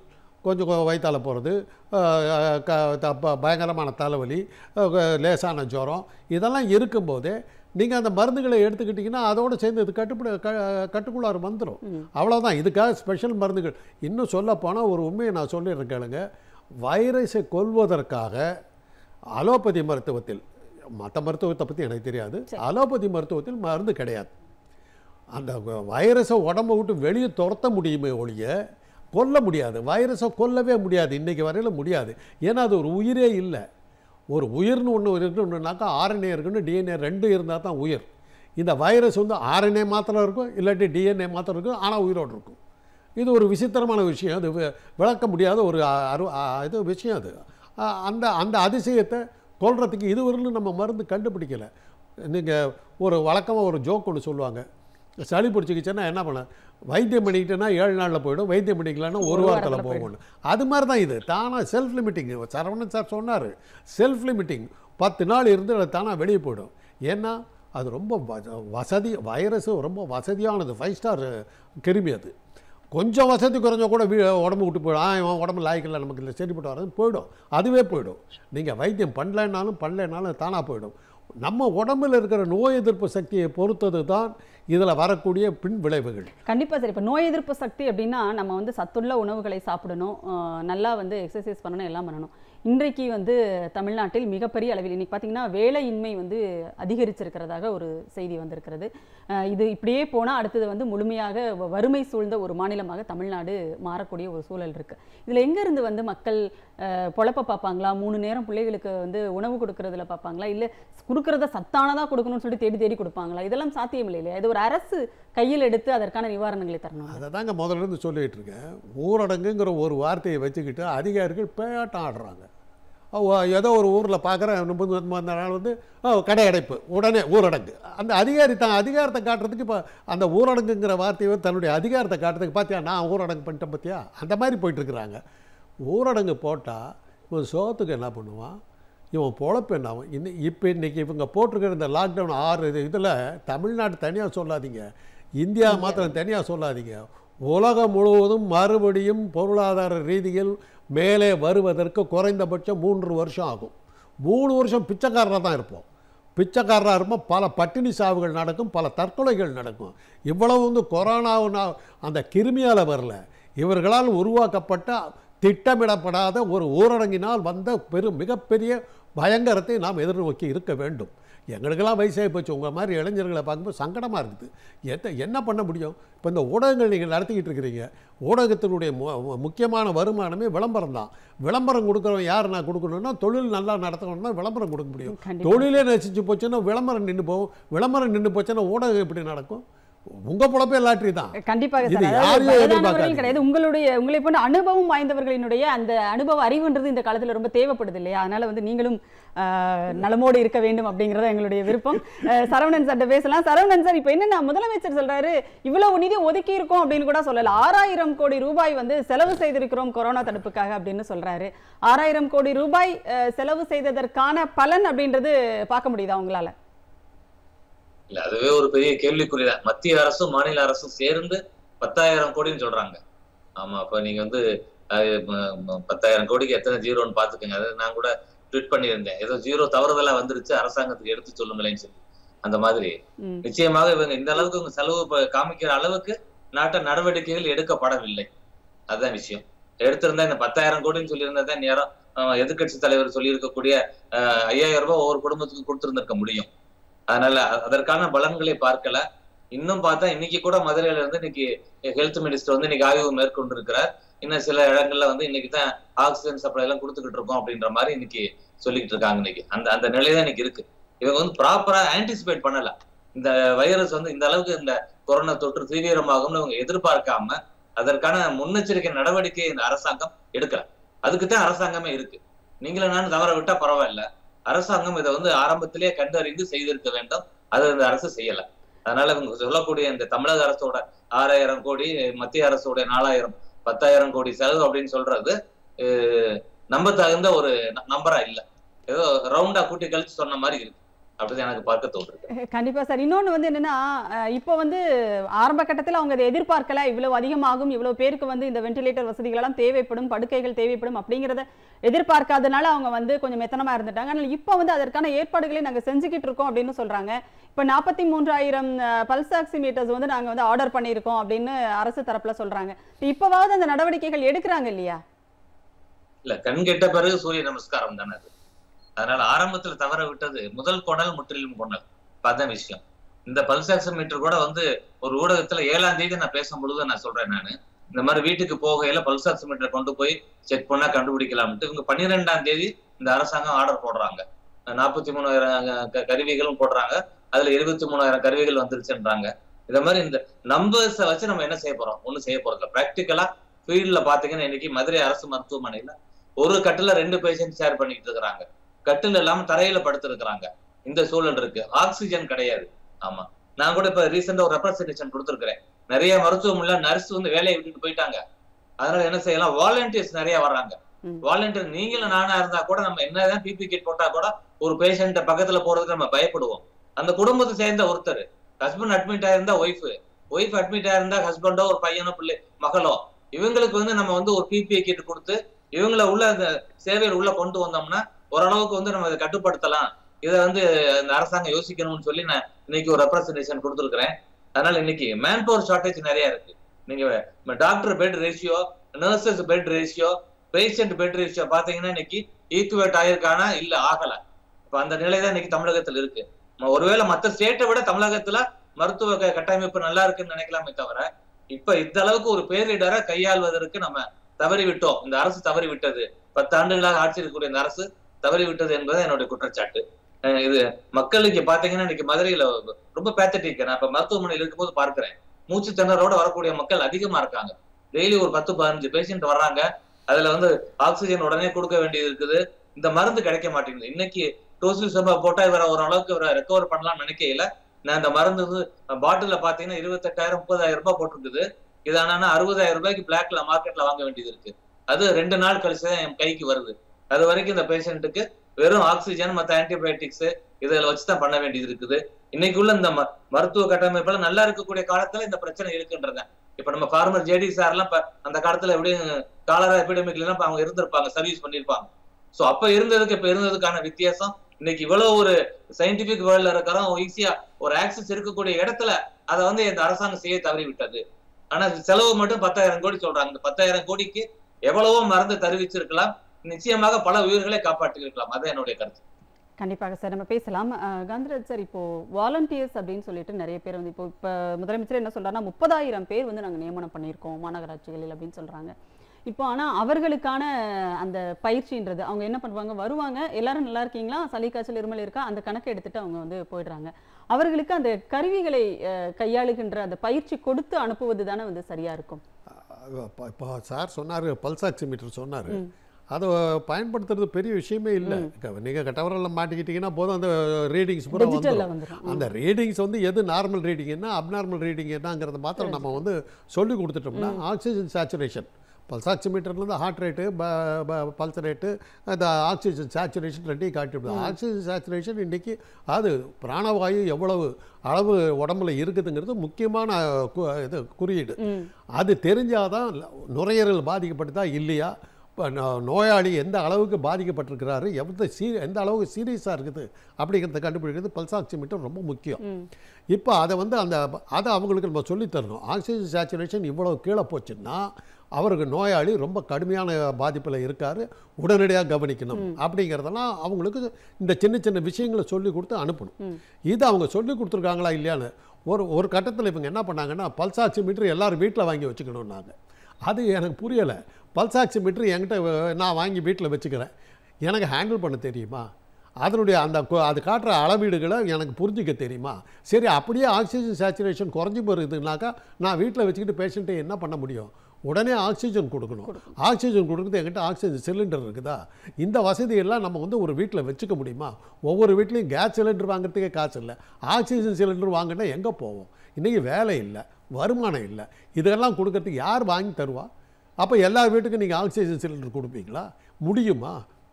கொஞ்சம் வயிற்றால போகிறது, பயங்கரமான தலைவலி, லேசான ஜுரம், இதெல்லாம் இருக்கும்போதே நீங்கள் அந்த மருந்துகளை எடுத்துக்கிட்டிங்கன்னா அதோடு சேர்ந்து இது கட்டுப்பட க கட்டுக்குள்ளார வந்துடும். அவ்வளோதான். இதுக்காக ஸ்பெஷல் மருந்துகள். இன்னும் சொல்லப்போனால் ஒரு உண்மையை நான் சொல்லிடுறேன் கேளுங்க. வைரஸை கொல்வதற்காக அலோபதி மருத்துவத்தில், மற்ற மருத்துவத்தை பற்றி எனக்கு தெரியாது, அலோபதி மருத்துவத்தில் மருந்து கிடையாது. அந்த வைரஸை உடம்பை விட்டு வெளியே துரத்த முடியுமே ஒழிய கொல்ல முடியாது. வைரஸை கொல்லவே முடியாது, இன்றைக்கி வரையில் முடியாது. ஏன்னா அது ஒரு உயிரே இல்லை. ஒரு உயிர்னு ஒன்று இருக்குன்னாக்கா ஆர்என்ஏ இருக்குன்னு டிஎன்ஏ ரெண்டு இருந்தால் தான் உயிர். இந்த வைரஸ் வந்து ஆர்என்ஏ மாத்திரம் இருக்கும், இல்லாட்டி டிஎன்ஏ மாத்திரம் இருக்கும், ஆனால் உயிரோடு இருக்கும். இது ஒரு விசித்திரமான விஷயம். அது விளக்க முடியாத ஒரு அரு இது விஷயம். அது அந்த அந்த அதிசயத்தை கொல்றதுக்கு இதுவரையிலும் நம்ம மருந்து கண்டுபிடிக்கலை. நீங்கள் ஒரு வழக்கமாக ஒரு ஜோக் ஒன்று சொல்லுவாங்க, சளி பிடிச்சிக்கிச்சேன்னா என்ன பண்ண, வைத்தியம் பண்ணிக்கிட்டேன்னா ஏழு நாளில் போய்டும், வைத்தியம் பண்ணிக்கலான்னா ஒரு வாரத்தில் போகணும். அது மாதிரி தான் இது. தானாக செல்ஃப் லிமிட்டிங். சரவணன் சார் சொன்னார், செல்ஃப் லிமிட்டிங். பத்து நாள் இருந்து அது தானாக வெளியே போய்டும். ஏன்னா அது ரொம்ப வசதி, வைரஸு ரொம்ப வசதியானது, ஃபைவ் ஸ்டார் கிருமி. அது கொஞ்சம் வசதி குறைஞ்ச கூட வீ உடம்பு விட்டு போய்டும். ஆ உடம்பு லாய்க்கில்லை, நமக்கு இல்லை, சரிப்பட்டு வர்றது போய்டும், அதுவே போய்டும். நீங்கள் வைத்தியம் பண்ணலைன்னாலும் பண்ணலைன்னாலும் தானாக போய்டும். நம்ம உடம்பில் இருக்கிற நோய் எதிர்ப்பு சக்தியை பொறுத்தது தான் இதில் வரக்கூடிய பின் விளைவுகள். கண்டிப்பாக சார். இப்போ நோய் எதிர்ப்பு சக்தி அப்படின்னா நம்ம வந்து சத்துள்ள உணவுகளை சாப்பிடணும், நல்லா வந்து எக்ஸசைஸ் பண்ணணும், எல்லாம் பண்ணணும். இன்றைக்கு வந்து தமிழ்நாட்டில் மிகப்பெரிய அளவில் இன்றைக்கி பார்த்திங்கன்னா வேலையின்மை வந்து அதிகரிச்சிருக்கிறதாக ஒரு செய்தி வந்திருக்கிறது. இது இப்படியே போனால் அடுத்தது வந்து முழுமையாக வறுமை சூழ்ந்த ஒரு மாநிலமாக தமிழ்நாடு மாறக்கூடிய ஒரு சூழல் இருக்குது. இதில் எங்கேருந்து வந்து மக்கள் பொழப்ப பார்ப்பாங்களா, மூணு நேரம் பிள்ளைகளுக்கு வந்து உணவு கொடுக்கறதுல பார்ப்பாங்களா, இல்லை கொடுக்கறத சத்தானதாக கொடுக்கணும்னு சொல்லி தேடி தேடி கொடுப்பாங்களா? இதெல்லாம் சாத்தியம் இல்லை இல்லையா? இது ஒரு அரசு கையில் எடுத்து அதற்கான நிவாரணங்களை தரணும். அதை தாங்க முதல்ல இருந்து சொல்லிகிட்டு இருக்கேன். ஊரடங்குங்கிற ஒரு வார்த்தையை வச்சுக்கிட்டு அதிகாரிகள் பேயாட்டம் ஆடுறாங்க. ஏதோ ஒரு ஊரில் பார்க்குறேன், முப்பது நாள் வந்து கடை அடைப்பு, உடனே ஊரடங்கு. அந்த அதிகாரி தான் அதிகாரத்தை காட்டுறதுக்கு இப்போ அந்த ஊரடங்குங்கிற வார்த்தையை தன்னுடைய அதிகாரத்தை காட்டுறதுக்கு பார்த்தியா நான் ஊரடங்கு பண்ணிட்டேன் பார்த்தியா, அந்த மாதிரி போயிட்டுருக்குறாங்க. ஊரடங்கு போட்டால் இவன் சோத்துக்கு என்ன பண்ணுவான், இவன் பொழப்பு என்ன ஆகும்? இன்னும் இப்போ இன்றைக்கி இவங்க போட்டிருக்கிற இந்த லாக்டவுன் ஆறு இது இதில் தமிழ்நாடு தனியாக சொல்லாதீங்க, இந்தியா மாத்திரம் தனியாக சொல்லாதீங்க, உலகம் முழுவதும் மறுபடியும் பொருளாதார ரீதியில் மேலே வருவதற்கு குறைந்தபட்சம் மூன்று வருஷம் ஆகும். மூணு வருஷம் பிச்சைக்காரராக தான் இருப்போம். பிச்சைக்காரராக இருப்போம். பல பட்டினி சாவுகள் நடக்கும், பல தற்கொலைகள் நடக்கும். இவ்வளவு வந்து கொரோனாவுனா அந்த கிருமியால் வரல, இவர்களால் உருவாக்கப்பட்ட திட்டமிடப்படாத ஒரு ஊரடங்கினால் வந்த பெரும் மிகப்பெரிய பயங்கரத்தை நாம் எதிர்நோக்கி இருக்க வேண்டும். எங்களுக்கெல்லாம் வயசாகி போச்சு. உங்கள் மாதிரி இளைஞர்களை பார்க்கும்போது சங்கடமாக இருக்குது. என்ன என்ன பண்ண முடியும்? இப்போ இந்த ஊடகங்கள் நீங்கள் நடத்திக்கிட்டு இருக்கிறீங்க, ஊடகத்தினுடைய முக்கியமான வருமானமே விளம்பரம் தான். விளம்பரம் கொடுக்குறவன் யார் நான் கொடுக்கணும்னா தொழில் நல்லா நடத்தணும்னா விளம்பரம் கொடுக்க முடியும். தொழிலே நசிச்சு போச்சுன்னா விளம்பரம் நின்று போகும். விளம்பரம் நின்று போச்சுன்னா ஊடகம் எப்படி நடக்கும்? உங்க பொழப்பே லாட்டரி தான். கண்டிப்பாக கிடையாது. உங்களுடைய உங்களை போன்ற அனுபவம் வாய்ந்தவர்களினுடைய அந்த அனுபவ அறிவுன்றது இந்த காலத்துல ரொம்ப தேவைப்படுது இல்லையா? அதனால வந்து நீங்களும் நலமோடு இருக்க வேண்டும் அப்படிங்கறத எங்களுடைய விருப்பம். சரவணன் சார் பேசலாம். சரவணன் சார், இப்ப என்னன்னா முதலமைச்சர் சொல்றாரு இவ்வளவு நிதி ஒதுக்கி இருக்கோம் அப்படின்னு கூட சொல்லல, ஆறாயிரம் கோடி ரூபாய் வந்து செலவு செய்திருக்கிறோம் கொரோனா தடுப்புக்காக அப்படின்னு சொல்றாரு. ஆறாயிரம் கோடி ரூபாய் செலவு செய்ததற்கான பலன் அப்படின்றது பார்க்க முடியுதா உங்களால? இல்ல, அதுவே ஒரு பெரிய கேள்விக்குறிதான். மத்திய அரசும் மாநில அரசும் சேர்ந்து பத்தாயிரம் கோடின்னு சொல்றாங்க. ஆமா, அப்ப நீங்க வந்து பத்தாயிரம் கோடிக்கு எத்தனை ஜீரோன்னு பாத்துக்கோங்க. அது நான் கூட ட்வீட் பண்ணியிருந்தேன், ஏதோ ஜீரோ தவறுதலா வந்துருச்சு, அரசாங்கத்துக்கு எடுத்து சொல்லுங்களேன்னு சொல்லி. அந்த மாதிரி நிச்சயமாக இவங்க இந்த அளவுக்கு இவங்க செலவு காமிக்கிற அளவுக்கு நாட்ட நடவடிக்கைகள் எடுக்கப்படவில்லை. அதுதான் விஷயம். எடுத்திருந்தா இந்த பத்தாயிரம் கோடின்னு சொல்லியிருந்தா நேரம் எதிர்கட்சி தலைவர் சொல்லி இருக்கக்கூடிய ஐயாயிரம் ரூபாய் ஒவ்வொரு குடும்பத்துக்கு கொடுத்திருந்திருக்க முடியும். அதனால அதற்கான பலன்களை பார்க்கல. இன்னும் பார்த்தா இன்னைக்கு கூட மதுரையில இருந்து இன்னைக்கு ஹெல்த் மினிஸ்டர் வந்து இன்னைக்கு ஆய்வு மேற்கொண்டு இருக்கிறார். இன்னும் சில இடங்கள்ல வந்து இன்னைக்கு தான் ஆக்சிஜன் சப்ளை எல்லாம் கொடுத்துக்கிட்டு இருக்கோம் அப்படின்ற மாதிரி இன்னைக்கு சொல்லிக்கிட்டு இருக்காங்க. இன்னைக்கு அந்த அந்த நிலைதான் இன்னைக்கு இருக்கு. இவங்க வந்து ப்ராப்பரா ஆன்டிசிபேட் பண்ணல. இந்த வைரஸ் வந்து இந்த அளவுக்கு இந்த கொரோனா தொற்று தீவிரமாகும்னு இவங்க எதிர்பார்க்காம அதற்கான முன்னெச்சரிக்கை நடவடிக்கை இந்த அரசாங்கம் எடுக்கல. அதுக்குத்தான் அரசாங்கமே இருக்கு. நீங்களும் நானும் தவற விட்டா பரவாயில்ல, அரசாங்கம் இதை வந்து ஆரம்பத்திலேயே கண்டறிந்து செய்திருக்க வேண்டும். அதை இந்த அரசு செய்யல. அதனால இவங்க சொல்லக்கூடிய இந்த தமிழக அரசோட ஆறாயிரம் கோடி, மத்திய அரசோட நாலாயிரம் பத்தாயிரம் கோடி செலவு அப்படின்னு சொல்றது நம்ப தகுந்த ஒரு நம்பரா இல்லை. ஏதோ ரவுண்டா கூட்டி கழிச்சு சொன்ன மாதிரி இருக்கு. அப்படிதான் எனக்கு பார்க்க தோன்றுது. கண்டிப்பா சார். இன்னொன்னு வந்து என்னன்னா, இப்போ வந்து ஆரம்ப கட்டத்துல அவங்க அதை எதிர்பார்க்கல, இவ்வளவு அதிகமாகும், இவ்வளவு பேருக்கு வந்து இந்த வென்டிலேட்டர் வசதிகள் எல்லாம் தேவைப்படும், படுக்கைகள் தேவைப்படும் அப்படிங்கறத எதிர்பார்க்காதனால அவங்க வந்து கொஞ்சம் மெத்தனமா இருந்துட்டாங்க. ஆனால் இப்போ வந்து அதற்கான ஏற்பாடுகளை நாங்க செஞ்சுக்கிட்டு இருக்கோம் அப்படின்னு சொல்றாங்க. இப்போ நாற்பத்தி மூன்றாயிரம் பல்ஸ் ஆக்சிமீட்டர்ஸ் வந்து நாங்க வந்து ஆர்டர் பண்ணியிருக்கோம் அப்படின்னு அரசு தரப்புல சொல்றாங்க. இப்பவாவது அந்த நடவடிக்கைகள் எடுக்கிறாங்க இல்லையா? இல்ல, கண் கெட்ட பிறகு சூரிய நமஸ்காரம் தானே அது. அதனால ஆரம்பத்துல தவற விட்டது முதல் கொணல் முற்றிலும் கொணல். அதான் விஷயம். இந்த பல்ஸ் ஆக்சிமீட்டர் கூட வந்து ஒரு ஊடகத்துல ஏழாம் தேதி நான் பேசும் பொழுது நான் சொல்றேன், நானு இந்த மாதிரி வீட்டுக்கு போகையில பல்ஸ் ஆக்சிமீட்டர் கொண்டு போய் செக் பண்ணா கண்டுபிடிக்கலாம்ட்டு இவங்க பன்னிரெண்டாம் தேதி இந்த அரசாங்கம் ஆர்டர் போடுறாங்க. நாற்பத்தி மூணாயிரம் கருவிகளும் போடுறாங்க. அதுல இருபத்தி மூணாயிரம் கருவிகள் வந்துருச்சுன்றாங்க. இந்த மாதிரி இந்த நம்பர்ஸை வச்சு நம்ம என்ன செய்ய போறோம்? ஒண்ணும் செய்ய போறதில்ல. பிராக்டிக்கலா ஃபீல்ட்ல பாத்தீங்கன்னா இன்னைக்கு மதுரை அரசு மருத்துவமனையில ஒரு கட்டுல ரெண்டு பேஷண்ட் ஷேர் பண்ணிட்டு இருக்கிறாங்க. கட்டில் இல்லாம தரையில படுத்திருக்கிறாங்க. இந்த சூழல் இருக்கு. ஆக்சிஜன் கிடையாது. ஆமா, நான் கூட இப்ப ரீசெண்டா ஒரு ரெப்ரசன்டேஷன் கொடுத்திருக்கிறேன். நிறைய மருத்துவமனையில நர்ஸ் வந்து வேலையை விட்டுட்டு போயிட்டாங்க. அதனால என்ன செய்யலாம், வாலண்டியர்ஸ் நிறைய வர்றாங்க. வாலண்டியர் நீங்களும் நானா இருந்தா கூட நம்ம என்னதான் பிபி கிட் போட்டா கூட ஒரு பேஷண்ட பக்கத்துல போறதுக்கு நம்ம பயப்படுவோம். அந்த குடும்பத்தை சேர்ந்த ஒருத்தர், ஹஸ்பண்ட் அட்மிட் ஆயிருந்தா ஒய்ஃப், ஒய்ஃப் அட்மிட் ஆயிருந்தா ஹஸ்பண்டோ ஒரு பையனோ பிள்ளை மகளோ, இவங்களுக்கு வந்து நம்ம வந்து ஒரு பிபி கிட் கொடுத்து இவங்களை உள்ள அந்த சேவையில் உள்ள கொண்டு வந்தோம்னா ஓரளவுக்கு வந்து நம்ம இதை கட்டுப்படுத்தலாம். இதை வந்து இந்த அரசாங்கம் யோசிக்கணும்னு சொல்லி நான் இன்னைக்கு ஒரு ரெப்ரசன்டேஷன் கொடுத்துருக்கிறேன். அதனால இன்னைக்கு மேன் பவர் ஷார்டேஜ் நிறைய இருக்கு. நீங்க doctor bed ratio, nurses bed ratio, patient bed ratio பாத்தீங்கன்னா இன்னைக்கு ஈக்குவேட் ஆயிருக்கானா இல்ல ஆகல. இப்ப அந்த நிலைதான் இன்னைக்கு தமிழகத்துல இருக்கு. ஒருவேளை மற்ற ஸ்டேட்டை விட தமிழகத்துல மருத்துவ கட்டமைப்பு நல்லா இருக்குன்னு நினைக்கலாமே தவிர இப்ப இந்த அளவுக்கு ஒரு பேரிடரை கையாள்வதற்கு நம்ம தவறி விட்டோம். இந்த அரசு தவறி விட்டது. பத்து ஆண்டுகளாக ஆட்சி இருக்கக்கூடிய இந்த அரசு தவறி விட்டது என்பது என்னுடைய குற்றச்சாட்டு. இது மக்களுக்கு பாத்தீங்கன்னா இன்னைக்கு மதுரையில ரொம்ப பேத்தட்டிக். நான் இப்ப மருத்துவமனையில் இருக்கும்போது பார்க்கிறேன், மூச்சு திணறோட வரக்கூடிய மக்கள் அதிகமா இருக்காங்க. டெய்லி ஒரு பத்து பதினஞ்சு பேஷண்ட் வர்றாங்க. அதுல வந்து ஆக்சிஜன் உடனே கொடுக்க வேண்டியது இருக்குது. இந்த மருந்து கிடைக்க மாட்டேங்குது. இன்னைக்கு டோசில்சோமா போட்டா இவரை ஓரளவுக்கு இவரை ரெக்கவர் பண்ணலாம்னு நினைக்கையில நான் இந்த மருந்து வந்து பாட்டில பாத்தீங்கன்னா இருபத்தி எட்டாயிரம் முப்பதாயிரம் ரூபாய் போட்டிருக்குது. இது ஆனா அறுபதாயிரம் ரூபாய்க்கு பிளாக்ல மார்க்கெட்ல வாங்க வேண்டியது இருக்கு. அது ரெண்டு நாள் கழிச்சுதான் என் கைக்கு வருது. அது வரைக்கும் இந்த பேஷண்ட்டுக்கு வெறும் ஆக்சிஜன் மற்ற ஆன்டிபயோட்டிக்ஸ் இதில் வச்சுதான் பண்ண வேண்டியது இருக்குது. இன்னைக்கு உள்ள இந்த மருத்துவ கட்டமைப்புல நல்லா இருக்கக்கூடிய காலத்துல இந்த பிரச்சனை இருக்குன்றத இப்ப நம்ம ஃபார்மர் ஜேடி சார் எல்லாம் அந்த காலத்துல எப்படியும் காலரா எபிடமிக்ல எல்லாம் அவங்க இருந்திருப்பாங்க, சர்வீஸ் பண்ணிருப்பாங்க. சோ அப்ப இருந்ததுக்கு இப்ப இருந்ததுக்கான வித்தியாசம் இன்னைக்கு இவ்வளவு ஒரு சயின்டிபிக் வேர்ல்ட்ல இருக்கிறோம். ஈஸியா ஒரு ஆக்சஸ் இருக்கக்கூடிய இடத்துல அதை வந்து இந்த அரசாங்கம் செய்ய தவறி விட்டது. ஆனா செலவு மட்டும் பத்தாயிரம் கோடி சொல்றாங்க. இந்த பத்தாயிரம் கோடிக்கு எவ்வளவோ மருந்து தருவிச்சிருக்கலாம். நிச்சயமாக பல உயிர்களை காப்பாற்றி இருக்கலாம். அதான் என்னுடைய கருத்து. கண்டிப்பாக சார், நம்ம பேசலாம். காந்திராஜ் சார், இப்போ வாலண்டியர்ஸ் அப்படின்னு சொல்லிட்டு நிறைய பேர் வந்து இப்போ இப்போ முதலமைச்சர் என்ன சொல்றாருன்னா முப்பதாயிரம் பேர் வந்து நாங்கள் நியமனம் பண்ணியிருக்கோம் மாநகராட்சிகளில் அப்படின்னு சொல்றாங்க. இப்போ ஆனால் அவர்களுக்கான அந்த பயிற்சின்றது அவங்க என்ன பண்ணுவாங்க, வருவாங்க, எல்லாரும் நல்லா இருக்கீங்களா, சளி காய்ச்சல் இருமல் இருக்கா, அந்த கணக்கை எடுத்துட்டு அவங்க வந்து போயிடுறாங்க. அவர்களுக்கு அந்த கருவிகளை கையாளுகின்ற அந்த பயிற்சி கொடுத்து அனுப்புவது தானே வந்து சரியா இருக்கும். இப்போ சார் சொன்னார், பல்ஸ் ஆக்சிமீட்டர் சொன்னார், அதை பயன்படுத்துறது பெரிய விஷயமே இல்லை. நீங்கள் கட்டவரில் மாட்டிக்கிட்டீங்கன்னா போதும், அந்த ரீடிங்ஸ் பூரா வந்துடும். அந்த ரீடிங்ஸ் வந்து எது நார்மல் ரீடிங் என்ன, அப்நார்மல் ரீடிங் என்னங்கிறத மாத்திரம் நம்ம வந்து சொல்லி கொடுத்துட்டோம்னா ஆக்சிஜன் சேச்சுரேஷன், பல்ஸ் ஆக்சிமீட்டர்லேருந்து ஹார்ட் ரேட்டு, பல்ஸ் ரேட்டு, அந்த ஆக்சிஜன் சேச்சுரேஷன் ரெண்டையும் காட்டிவிடுது. ஆக்சிஜன் சேச்சுரேஷன் இன்றைக்கி அது பிராணவாயு எவ்வளவு அளவு உடம்புல இருக்குதுங்கிறது முக்கியமான இது குறியீடு. அது தெரிஞ்சாதான் நுரையீரல் பாதிக்கப்பட்டுதா இல்லையா, நோயாளி எந்த அளவுக்கு பாதிக்கப்பட்டிருக்கிறாரு, எந்த சீ எந்த அளவுக்கு சீரியஸாக இருக்குது அப்படிங்கிறத கண்டுபிடிக்கிறது பல்ஸ் ஆக்சிமீட்டர் ரொம்ப முக்கியம். இப்போ அதை வந்து அந்த அதை அவங்களுக்கு நம்ம சொல்லித்தரணும். ஆக்சிஜன் சேச்சுரேஷன் இவ்வளோ கீழே போச்சுன்னா அவருக்கு நோயாளி ரொம்ப கடுமையான பாதிப்பில் இருக்கார், உடனடியாக கவனிக்கணும் அப்படிங்கிறதெல்லாம் அவங்களுக்கு இந்த சின்ன சின்ன விஷயங்களை சொல்லி கொடுத்து அனுப்பணும். இது அவங்க சொல்லி கொடுத்துருக்காங்களா இல்லையான்னு ஒரு ஒரு கட்டத்தில் இவங்க என்ன பண்ணாங்கன்னா பல்ஸ் ஆக்சிமீட்டர் எல்லோரும் வீட்டில் வாங்கி வச்சுக்கணுன்னாங்க. அது எனக்கு புரியலை. பல்ஸ் ஆக்சிமீட்டர் என்கிட்ட நான் வாங்கி வீட்டில் வச்சுக்கிறேன், எனக்கு ஹேண்டில் பண்ண தெரியுமா, அதனுடைய அந்த அது காட்டுற அளவீடுகளை எனக்கு புரிஞ்சிக்க தெரியுமா, சரி அப்படியே ஆக்சிஜன் சேச்சுரேஷன் குறைஞ்சி போகிறதுனாக்கா நான் வீட்டில் வச்சுக்கிட்டு பேஷண்ட்டை என்ன பண்ண முடியும், உடனே ஆக்சிஜன் கொடுக்கணும். ஆக்சிஜன் கொடுக்குறது என்கிட்ட ஆக்சிஜன் சிலிண்டர் இருக்குதா, இந்த வசதியெல்லாம் நம்ம வந்து ஒரு வீட்டில் வச்சுக்க முடியுமா? ஒவ்வொரு வீட்லேயும் கேஸ் சிலிண்டர் வாங்குறதுக்கே காசு இல்லை, ஆக்சிஜன் சிலிண்டர் வாங்கினா எங்கே போவோம்? இன்றைக்கி வேலை இல்லை, வருமானம் இல்லை, இதெல்லாம் கொடுக்கறதுக்கு யார் வாங்கி தருவா? அப்போ எல்லா வீட்டுக்கும் நீங்கள் ஆக்சிஜன் சிலிண்டர் கொடுப்பீங்களா? முடியுமா?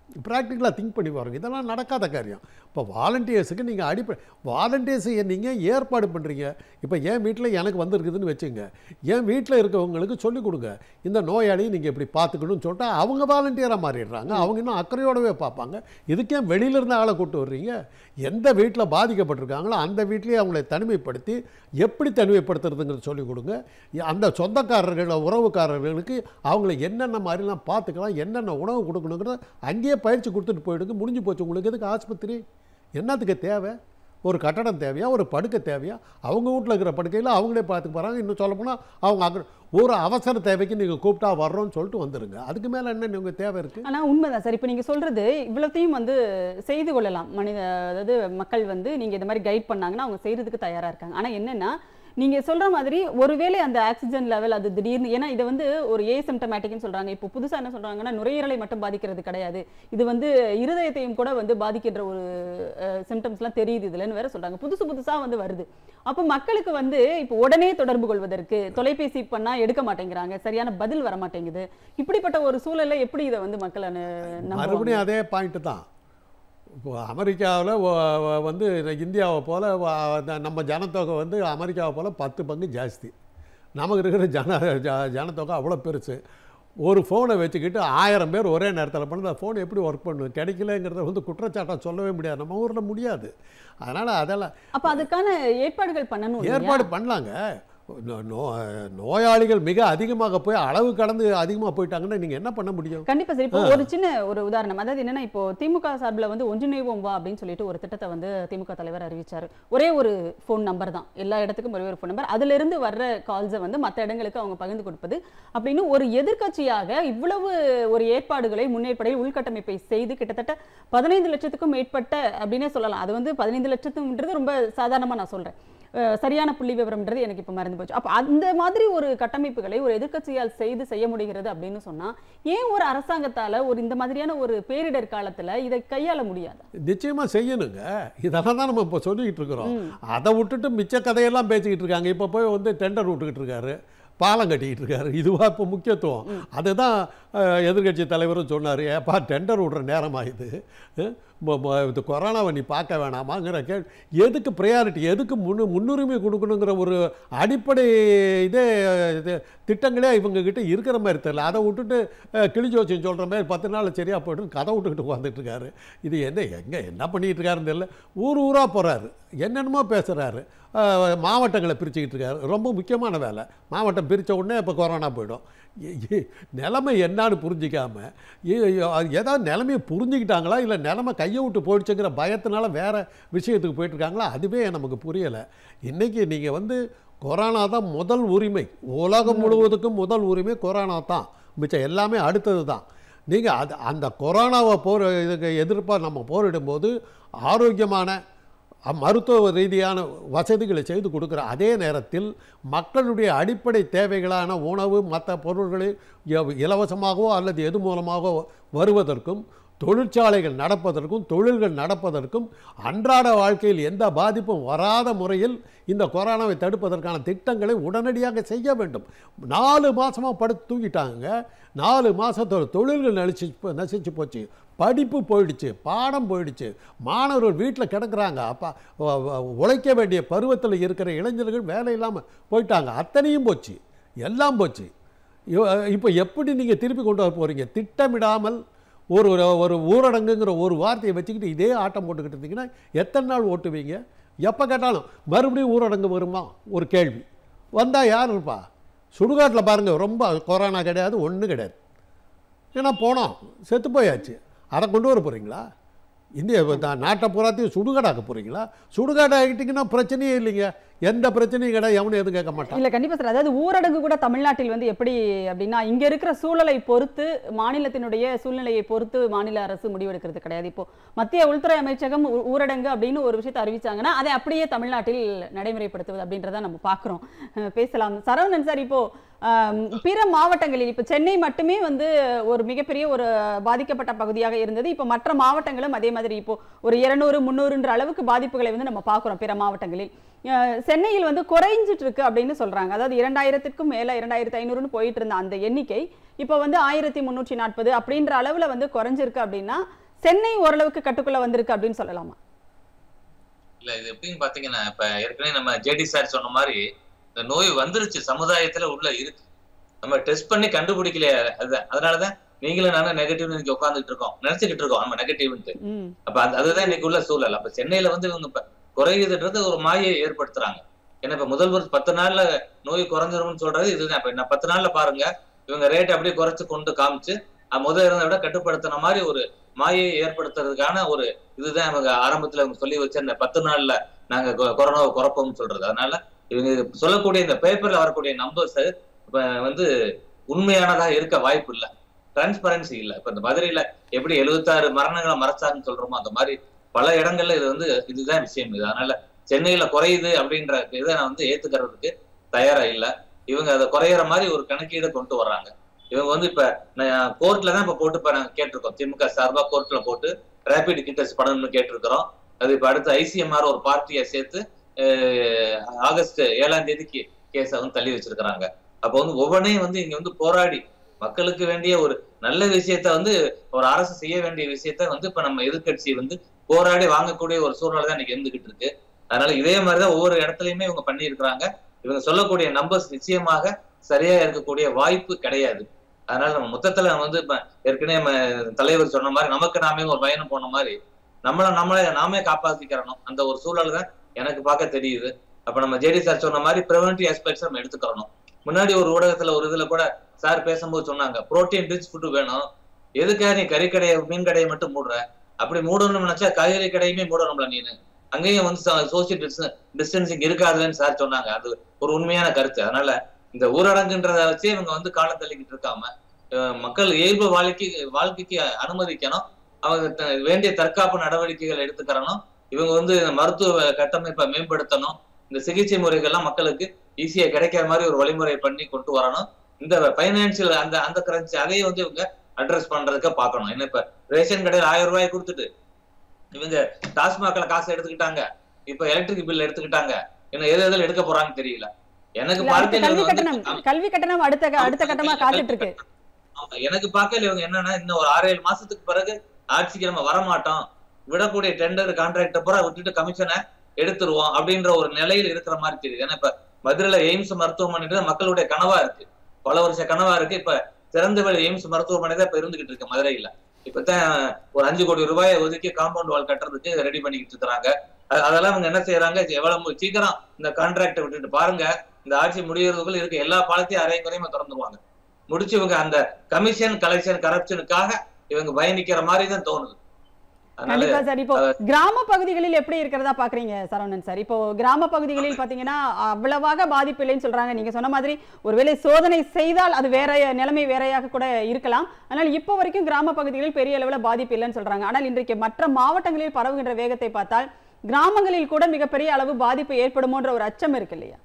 ப்ராக்டிக்கலாக திங்க் பண்ணி பாருங்க. இதெல்லாம் நடக்காத காரியம். இப்போ வாலண்டியர்ஸுக்கு நீங்கள் அடிப்படை வாலண்டியர்ஸை நீங்கள் ஏற்பாடு பண்ணுறீங்க. இப்போ என் வீட்டில் எனக்கு வந்திருக்குதுன்னு வச்சுங்க, என் வீட்டில் இருக்கவங்களுக்கு சொல்லிக் கொடுங்க, இந்த நோயாளியை நீங்கள் இப்படி பார்த்துக்கணும்னு சொல்லிட்டு அவங்க வாலண்டியராக மாறிடுறாங்க. அவங்க இன்னும் அக்கறையோடவே பார்ப்பாங்க. இதுக்கே வெளியிலிருந்து ஆளை கூட்டு வர்றீங்க. எந்த வீட்டில் பாதிக்கப்பட்டிருக்காங்களோ அந்த வீட்லேயே அவங்களை தனிமைப்படுத்தி எப்படி தனிமைப்படுத்துறதுங்கிறது சொல்லிக் கொடுங்க. அந்த சொந்தக்காரர்கள் உறவுக்காரர்களுக்கு அவங்களை என்னென்ன மாதிரிலாம் பார்த்துக்கலாம், என்னென்ன உணவு கொடுக்கணுங்கிறத அங்கேயே பயிற்சி கொடுத்துட்டு போயிடுங்க. முடிஞ்சு போச்சு. உங்களுக்கு எதுக்கு ஆஸ்பத்திரி? என்னத்துக்கு தேவை? ஒரு கட்டடம் தேவையா, ஒரு படுக்கை தேவையா? அவங்க வீட்டில் இருக்கிற படுக்கையில் அவங்களே பார்த்துக்க போகிறாங்க. இன்னும் சொல்லப்போனால் அவங்க அங்கே ஒரு அவசர தேவைக்கு நீங்கள் கூப்பிட்டா வர்றோன்னு சொல்லிட்டு வந்துடுங்க. அதுக்கு மேலே என்ன நீங்கள் தேவை இருக்குது? ஆனால் உண்மைதான் சார். இப்போ நீங்கள் சொல்கிறது இவ்வளோத்தையும் வந்து செய்து கொள்ளலாம் மனித, அதாவது மக்கள் வந்து நீங்கள் இந்த மாதிரி கைட் பண்ணாங்கன்னா அவங்க செய்கிறதுக்கு தயாராக இருக்காங்க. ஆனால் என்னென்னா நீங்கள் சொல்கிற மாதிரி ஒருவேளை அந்த ஆக்சிஜன் லெவல் அது திடீர்னு, ஏன்னா இதை வந்து ஒரு ஏசிம்டமேட்டிக்னு சொல்கிறாங்க. இப்போ புதுசாக என்ன சொல்கிறாங்கன்னா நுரையீரலை மட்டும் பாதிக்கிறது கிடையாது, இது வந்து இருதயத்தையும் கூட வந்து பாதிக்கின்ற ஒரு சிம்டம்ஸ்லாம் தெரியுது இதுலன்னு வேற சொல்கிறாங்க. புதுசு புதுசாக வந்து வருது. அப்போ மக்களுக்கு வந்து இப்போ உடனே தொடர்பு கொள்வதற்கு தொலைபேசி பண்ணால் எடுக்க மாட்டேங்கிறாங்க, சரியான பதில் வர மாட்டேங்குது. இப்படிப்பட்ட ஒரு சூழலை எப்படி இதை வந்து மக்களை மறுபடியும் அதே பாயிண்ட்டு தான். இப்போ அமெரிக்காவில் வந்து இந்தியாவை போல் நம்ம ஜனத்தொகை வந்து அமெரிக்காவை போல் பத்து பங்கு ஜாஸ்தி. நமக்கு இருக்கிற ஜன ஜனத்தொகை அவ்வளோ பெருசு. ஒரு ஃபோனை வச்சுக்கிட்டு ஆயிரம் பேர் ஒரே நேரத்தில் பண்ணி அந்த ஃபோன் எப்படி ஒர்க் பண்ணும்? கிடைக்கலங்கிறத வந்து குற்றச்சாட்டம் சொல்லவே முடியாது. நம்ம ஊரில் முடியாது. அதனால் அதெல்லாம் அப்போ அதுக்கான ஏற்பாடுகள் பண்ணணும். ஏற்பாடு பண்ணலாங்க. நோ நோயாளிகள் மிக அதிகமாக போய் அளவு கடந்து அதிகமாக போயிட்டாங்கன்னா நீங்கள் என்ன பண்ண முடியும்? கண்டிப்பாக சார். இப்போ ஒரு சின்ன ஒரு உதாரணம், அதாவது என்னன்னா இப்போ திமுக சார்பில் வந்து ஒன்றிணைவோம் வா அப்படின்னு சொல்லிட்டு ஒரு திட்டத்தை வந்து திமுக தலைவர் அறிவிச்சார். ஒரே ஒரு ஃபோன் நம்பர் தான், எல்லா இடத்துக்கும் ஒரே ஒரு ஃபோன் நம்பர், அதிலிருந்து வர்ற கால்ஸை வந்து மற்ற இடங்களுக்கு அவங்க பகிர்ந்து கொடுப்பது அப்படின்னு ஒரு எதிர்க்கட்சியாக இவ்வளவு ஒரு ஏற்பாடுகளை முன்னேற்பாடில் உள்கட்டமைப்பை செய்து கிட்டத்தட்ட பதினைந்து லட்சத்துக்கும் மேற்பட்ட அப்படின்னே சொல்லலாம். அது வந்து பதினைந்து லட்சத்துன்றது ரொம்ப சாதாரணமாக நான் சொல்கிறேன், சரியான புள்ளி விவரம்ன்றது எனக்கு இப்போ மறந்து போச்சு. அப்போ அந்த மாதிரி ஒரு கட்டமைப்புகளை ஒரு எதிர்க்கட்சியால் செய்து செய்ய முடிகிறது அப்படின்னு சொன்னால் ஏன் ஒரு அரசாங்கத்தால் ஒரு இந்த மாதிரியான ஒரு பேரிடர் காலத்தில் இதை கையாள முடியாது? நிச்சயமாக செய்யணுங்க. இதெல்லாம் தான் நம்ம இப்போ சொல்லிக்கிட்டு இருக்கிறோம். அதை விட்டுட்டு மிச்ச கதையெல்லாம் பேசிக்கிட்டு இருக்காங்க. இப்போ போய் வந்து டெண்டர் விட்டுக்கிட்டு இருக்காரு, பாலம் கட்டிக்கிட்டு இருக்காரு. இதுவாக இப்போ முக்கியத்துவம். அதுதான் எதிர்கட்சி தலைவரும் சொன்னார், ஏப்பா டெண்டர் விடுற நேரமாக இது, இது கொரோனாவை நீ பார்க்க வேணாமாங்கிற கே எதுக்கு ப்ரையாரிட்டி, எதுக்கு முன்னு முன்னுரிமை கொடுக்கணுங்கிற ஒரு அடிப்படை இதே இது திட்டங்களே இவங்ககிட்ட இருக்கிற மாதிரி தெரியல. அதை விட்டுட்டு கிளிஜோச்சியம் சொல்கிற மாதிரி பத்து நாள் சரியாக போய்ட்டு கதை விட்டுக்கிட்டு உட்காந்துட்டு இருக்காரு. இது என்ன எங்கே என்ன பண்ணிக்கிட்டு இருக்காருன்னு தெரியல. ஊர் ஊராக போகிறாரு, என்னென்னமோ பேசுகிறாரு, மாவட்டங்களை பிரிச்சுக்கிட்டு இருக்காரு. ரொம்ப முக்கியமான வேலை. மாவட்டம் பிரித்த உடனே இப்போ கொரோனா போயிடும். நிலைமை என்னான்னு புரிஞ்சிக்காமல் ஏதாவது நிலைமையை புரிஞ்சுக்கிட்டாங்களா இல்லை நிலைமை கையை விட்டு போயிடுச்சுங்கிற பயத்தினால வேறு விஷயத்துக்கு போயிட்டுருக்காங்களா? அதுவே நமக்கு புரியலை. இன்றைக்கி நீங்கள் வந்து கொரோனா தான் முதல் உரிமை, உலகம் முழுவதுக்கும் முதல் உரிமை கொரோனா தான். மிச்சம் எல்லாமே அடுத்தது தான். நீங்கள் அது அந்த கொரோனாவை போர் இதுக்கு எதிர்ப்பாக நம்ம போரிடும்போது ஆரோக்கியமான மருத்துவ ரீதியான வசதிகளை செய்து கொடுக்குற அதே நேரத்தில் மக்களுடைய அடிப்படை தேவைகளான உணவு மற்ற பொருள்களை இலவசமாகவோ அல்லது எது மூலமாகவோ வருவதற்கும், தொழிற்சாலைகள் நடப்பதற்கும், தொழில்கள் நடப்பதற்கும், அன்றாட வாழ்க்கையில் எந்த பாதிப்பும் வராத முறையில் இந்த கொரோனாவை தடுப்பதற்கான திட்டங்களை உடனடியாக செய்ய வேண்டும். நாலு மாதமாக படுத்து தூங்கிட்டாங்க. நாலு மாதத்தோட தொழில்கள் நலிச்சு நசிச்சு போச்சு, படிப்பு போயிடுச்சு, பாடம் போயிடுச்சு, மாணவர்கள் வீட்டில் கிடக்கிறாங்க. அப்போ உழைக்க வேண்டிய பருவத்தில் இருக்கிற இளைஞர்கள் வேலை இல்லாமல் போயிட்டாங்க. அத்தனையும் போச்சு, எல்லாம் போச்சு. இப்போ எப்படி நீங்கள் திருப்பி கொண்டு வர போகிறீங்க? திட்டமிடாமல் ஒரு ஒரு ஊரடங்குங்கிற ஒரு வார்த்தையை வச்சுக்கிட்டு இதே ஆட்டம் போட்டுக்கிட்டு இருந்தீங்கன்னா எத்தனை நாள் ஓட்டுவீங்க? எப்போ கேட்டாலும் மறுபடியும் ஊரடங்கு வருமா ஒரு கேள்வி வந்தால் யார் இருப்பா? சுடுகாட்டில் பாருங்கள், ரொம்ப கொரோனா கிடையாது, ஒன்றும் கிடையாது. ஏன்னா போனோம், செத்து போயாச்சு. அதை கொண்டு வர போகிறீங்களா? இந்திய நாட்டை பூராத்தையும் சுடுகாடாக்க போகிறீங்களா? சுடுகாடு ஆகிட்டிங்கன்னா பிரச்சனையே இல்லைங்க, எந்த பிரச்சனையும் கிடையாது, எவனும் எதுவும் கேட்க மாட்டான். இல்லை கண்டிப்பாக சார். அதாவது ஊரடங்கு கூட தமிழ்நாட்டில் வந்து எப்படி அப்படின்னா இங்கே இருக்கிற சூழலை பொறுத்து, மாநிலத்தினுடைய சூழ்நிலையை பொறுத்து மாநில அரசு முடிவெடுக்கிறது கிடையாது. இப்போ மத்திய உள்துறை அமைச்சகம் ஊரடங்கு அப்படின்னு ஒரு விஷயத்தை அறிவிச்சாங்கன்னா அதை அப்படியே தமிழ்நாட்டில் நடைமுறைப்படுத்துவது அப்படின்றத நம்ம பார்க்குறோம். பேசலாம் சரவணன் சார். இப்போ பிற மாவட்டங்களில் இப்போ சென்னை மட்டுமே வந்து ஒரு மிகப்பெரிய ஒரு பாதிக்கப்பட்ட பகுதியாக இருந்தது. இப்போ மற்ற மாவட்டங்களும் அதே மாதிரி இப்போ ஒரு இருநூறு முந்நூறுன்ற அளவுக்கு பாதிப்புகளை வந்து நம்ம பார்க்குறோம் பிற மாவட்டங்களில். சென்னையில் வந்து குறைஞ்சிட்டு இருக்கு அப்படின்னு சொல்றாங்க. அதாவது இரண்டாயிரத்திற்கும் மேல இரண்டாயிரத்தி ஐநூறுன்னு போயிட்டு இருந்த அந்த எண்ணிக்கை இப்போ வந்து ஆயிரத்தி முன்னூற்றி நாற்பது அப்படின்ற அளவுல வந்து குறைஞ்சிருக்கு அப்படின்னா சென்னை ஓரளவுக்கு கட்டுக்குள்ள வந்திருக்கு அப்படின்னு சொல்லலாமா? இல்ல இது எப்படின்னு பாத்தீங்கன்னா, இப்ப ஏற்கனவே நம்ம ஜேடி சார் சொன்ன மாதிரி இந்த நோய் வந்துருச்சு, சமுதாயத்துல உள்ள இருக்கு, நம்ம டெஸ்ட் பண்ணி கண்டுபிடிக்கலையே. அதுதான் அதனாலதான் நீங்களும் நானும் நெகட்டிவ் இன்னைக்கு உட்காந்துட்டு இருக்கோம், நினைச்சுக்கிட்டு இருக்கோம் நம்ம நெகட்டிவ்ன்ட்டு. அப்ப அதுதான் இன்னைக்கு உள்ள சூழல். அப்ப சென்னையில வந்து இவங்க இப்ப குறையுதுன்றது ஒரு மாயை ஏற்படுத்துறாங்க. ஏன்னா இப்ப முதல்வர் பத்து நாள்ல நோய் குறைஞ்சிரும்னு சொல்றது இதுதான். இப்ப நான் பத்து நாள்ல பாருங்க இவங்க ரேட் அப்படியே குறைச்சு கொண்டு காமிச்சு முதல் இருந்த விட கட்டுப்படுத்தின மாதிரி ஒரு மாயை ஏற்படுத்துறதுக்கான ஒரு இதுதான் இவங்க ஆரம்பத்துல இவங்க சொல்லி வச்ச இந்த பத்து நாள்ல நாங்க கொரோனாவை குறைப்போம்னு சொல்றது. அதனால இவங்க சொல்லக்கூடிய இந்த பேப்பர்ல வரக்கூடிய நம்பர்ஸ் இப்ப வந்து உண்மையானதா இருக்க வாய்ப்பு இல்லை, டிரான்ஸ்பரன்சி இல்லை. இப்ப இந்த மதுரையில எப்படி எழுபத்தாறு மரணங்களை மறைச்சாருன்னு சொல்றோமோ அந்த மாதிரி பல இடங்கள்ல இது வந்து இதுதான் விஷயம். இது அதனால சென்னையில குறையுது அப்படின்ற இதை நான் வந்து ஏத்துக்கிறதுக்கு தயாரா இல்லை. இவங்க அதை குறையிற மாதிரி ஒரு கணக்கீடு கொண்டு வர்றாங்க. இவங்க வந்து இப்ப கோர்ட்ல தான் இப்ப போட்டு இப்ப நாங்க கேட்டிருக்கோம், திமுக சார்பா கோர்ட்ல போட்டு ரேபிட் கிட் டெஸ்ட் பண்ணணும்னு கேட்டிருக்கிறோம். அது இப்ப அடுத்து ஐசிஎம்ஆர் ஒரு பார்ட்டியை சேர்த்து ஆகஸ்ட் ஏழாம் தேதிக்கு கேஸை வந்து தள்ளி வச்சிருக்கிறாங்க. அப்போ வந்து ஒவ்வொன்றையும் வந்து இங்க வந்து போராடி மக்களுக்கு வேண்டிய ஒரு நல்ல விஷயத்த வந்து ஒரு அரசு செய்ய வேண்டிய விஷயத்த வந்து இப்ப நம்ம எதிர்கட்சி வந்து போராடி வாங்கக்கூடிய ஒரு சூழ்நிலை தான் இன்னைக்கு இருந்துகிட்டு இருக்கு. அதனால இதே மாதிரிதான் ஒவ்வொரு இடத்துலயுமே இவங்க பண்ணி இருக்கிறாங்க. இவங்க சொல்லக்கூடிய நம்பர்ஸ் நிச்சயமாக சரியா இருக்கக்கூடிய வாய்ப்பு கிடையாது. அதனால நம்ம மொத்தத்துல நம்ம வந்து ஏற்கனவே நம்ம தலைவர் சொன்ன மாதிரி நமக்கு நாமே ஒரு பயணம் போன மாதிரி நம்மள நம்மளே நாமே காப்பாத்திக்கிறணும் அந்த ஒரு சூழல் தான் எனக்கு பார்க்க தெரியுது. அப்ப நம்ம ஜேடி சார் சொன்ன மாதிரி ப்ரிவென்டிவ் ஆஸ்பெக்ட்ஸ் நம்ம எடுத்துக்கிறணும். முன்னாடி ஒரு ஊடகத்துல ஒரு இதுல கூட சார் பேசும்போது சொன்னாங்க, புரோட்டீன் ரிச் ஃபுட் வேணும், எதுக்காக நீ கறிக்கடையை மீன் கடையை மட்டும் மூடுற, அப்படி மூடணும்னு நினைச்சா காய்கறி கடையுமே மூடணும்ல நீனு, அங்கேயும் வந்து சோசியல் டிஸ்டன்சிங் இருக்காதுன்னு சார் சொன்னாங்க. அது ஒரு உண்மையான கருத்து. அதனால இந்த ஊரடங்குன்றத வச்சு இவங்க வந்து காலம் தள்ளிக்கிட்டு இருக்காம மக்கள் இயல்பு வாழ்க்கை வாழ்க்கைக்கு அனுமதிக்கணும், அவங்க வேண்டிய தற்காப்பு நடவடிக்கைகள் எடுத்துக்கிறணும். இவங்க வந்து மருத்துவ கட்டமைப்பை மேம்படுத்தணும், இந்த சிகிச்சை முறைகள்லாம் மக்களுக்கு ஈஸியா கிடைக்கிற மாதிரி ஒரு வழிமுறை பண்ணி கொண்டு வரணும். இந்த பைனான்சியல் அந்த அந்த கரன்சி அதையும் வந்து இவங்க அட்ரஸ் பண்றதுக்கு பார்க்கணும். ஏன்னா இப்ப ரேஷன் கடையில் ஆயிரம் ரூபாய் கொடுத்துட்டு இவங்க டாஸ்மாக்ல காசு எடுத்துக்கிட்டாங்க, இப்ப எலக்ட்ரிக் பில் எடுத்துக்கிட்டாங்க, என்ன எது எதில் எடுக்க போறாங்கன்னு தெரியல. எனக்கு பார்க்கல கல்வி கட்டணம் அடுத்த அடுத்த கட்டமா காத்துட்டு இருக்கு. எனக்கு பார்க்கல இவங்க என்னன்னா இன்னும் ஒரு ஆறு ஏழு மாசத்துக்கு பிறகு ஆட்சிக்கு நம்ம வரமாட்டோம், விடக்கூடிய டெண்டர் கான்ட்ராக்டர் பூரா விட்டுட்டு கமிஷனை எடுத்துருவோம் அப்படின்ற ஒரு நிலையில் இருக்கிற மாதிரி தெரியுது. ஏன்னா இப்ப மதுரையில எய்ம்ஸ் மருத்துவமனை மக்களுடைய கனவா இருக்கு, பல வருஷ கனவா இருக்கு. இப்ப திறந்த வெளி எய்ம்ஸ் மருத்துவமனை தான் இப்ப இருந்துகிட்டு இருக்கு மதுரையில. இப்பதான் ஒரு அஞ்சு கோடி ரூபாயை ஒதுக்கி காம்பவுண்ட் வால் கட்டுறதுக்கு ரெடி பண்ணிக்கிட்டு இருக்கிறாங்க. அதெல்லாம் அவங்க என்ன செய்யறாங்க, எவ்வளவு சீக்கிரம் இந்த கான்ட்ராக்டை விட்டுட்டு பாருங்க, இந்த ஆட்சி முடியறதுக்குள்ள இருக்க எல்லா பாலத்தையும் அரையும் குறையுமா திறந்துருவாங்க. முடிச்சு இவங்க அந்த கமிஷன் கலெக்ஷன் கரப்ஷனுக்காக இவங்க பயணிக்கிற மாதிரி தான் தோணுது. கண்டிப்பா சார். இப்போ கிராம பகுதிகளில் எப்படி இருக்கிறதா பாக்குறீங்க சரவணன் சார்? இப்போ கிராம பகுதிகளில் பாத்தீங்கன்னா அவ்வளவாக பாதிப்பு இல்லைன்னு சொல்றாங்க. நீங்க சொன்ன மாதிரி ஒருவேளை சோதனை செய்தால் அது வேற நிலைமை வேறையாக கூட இருக்கலாம். ஆனால் இப்போ வரைக்கும் கிராம பகுதிகளில் பெரிய அளவுல பாதிப்பு இல்லைன்னு சொல்றாங்க. ஆனால் இன்றைக்கு மற்ற மாவட்டங்களில் பரவுகின்ற வேகத்தை பார்த்தால் கிராமங்களில் கூட மிகப்பெரிய அளவு பாதிப்பு ஏற்படுமோன்ற ஒரு அச்சம் இருக்கு இல்லையா?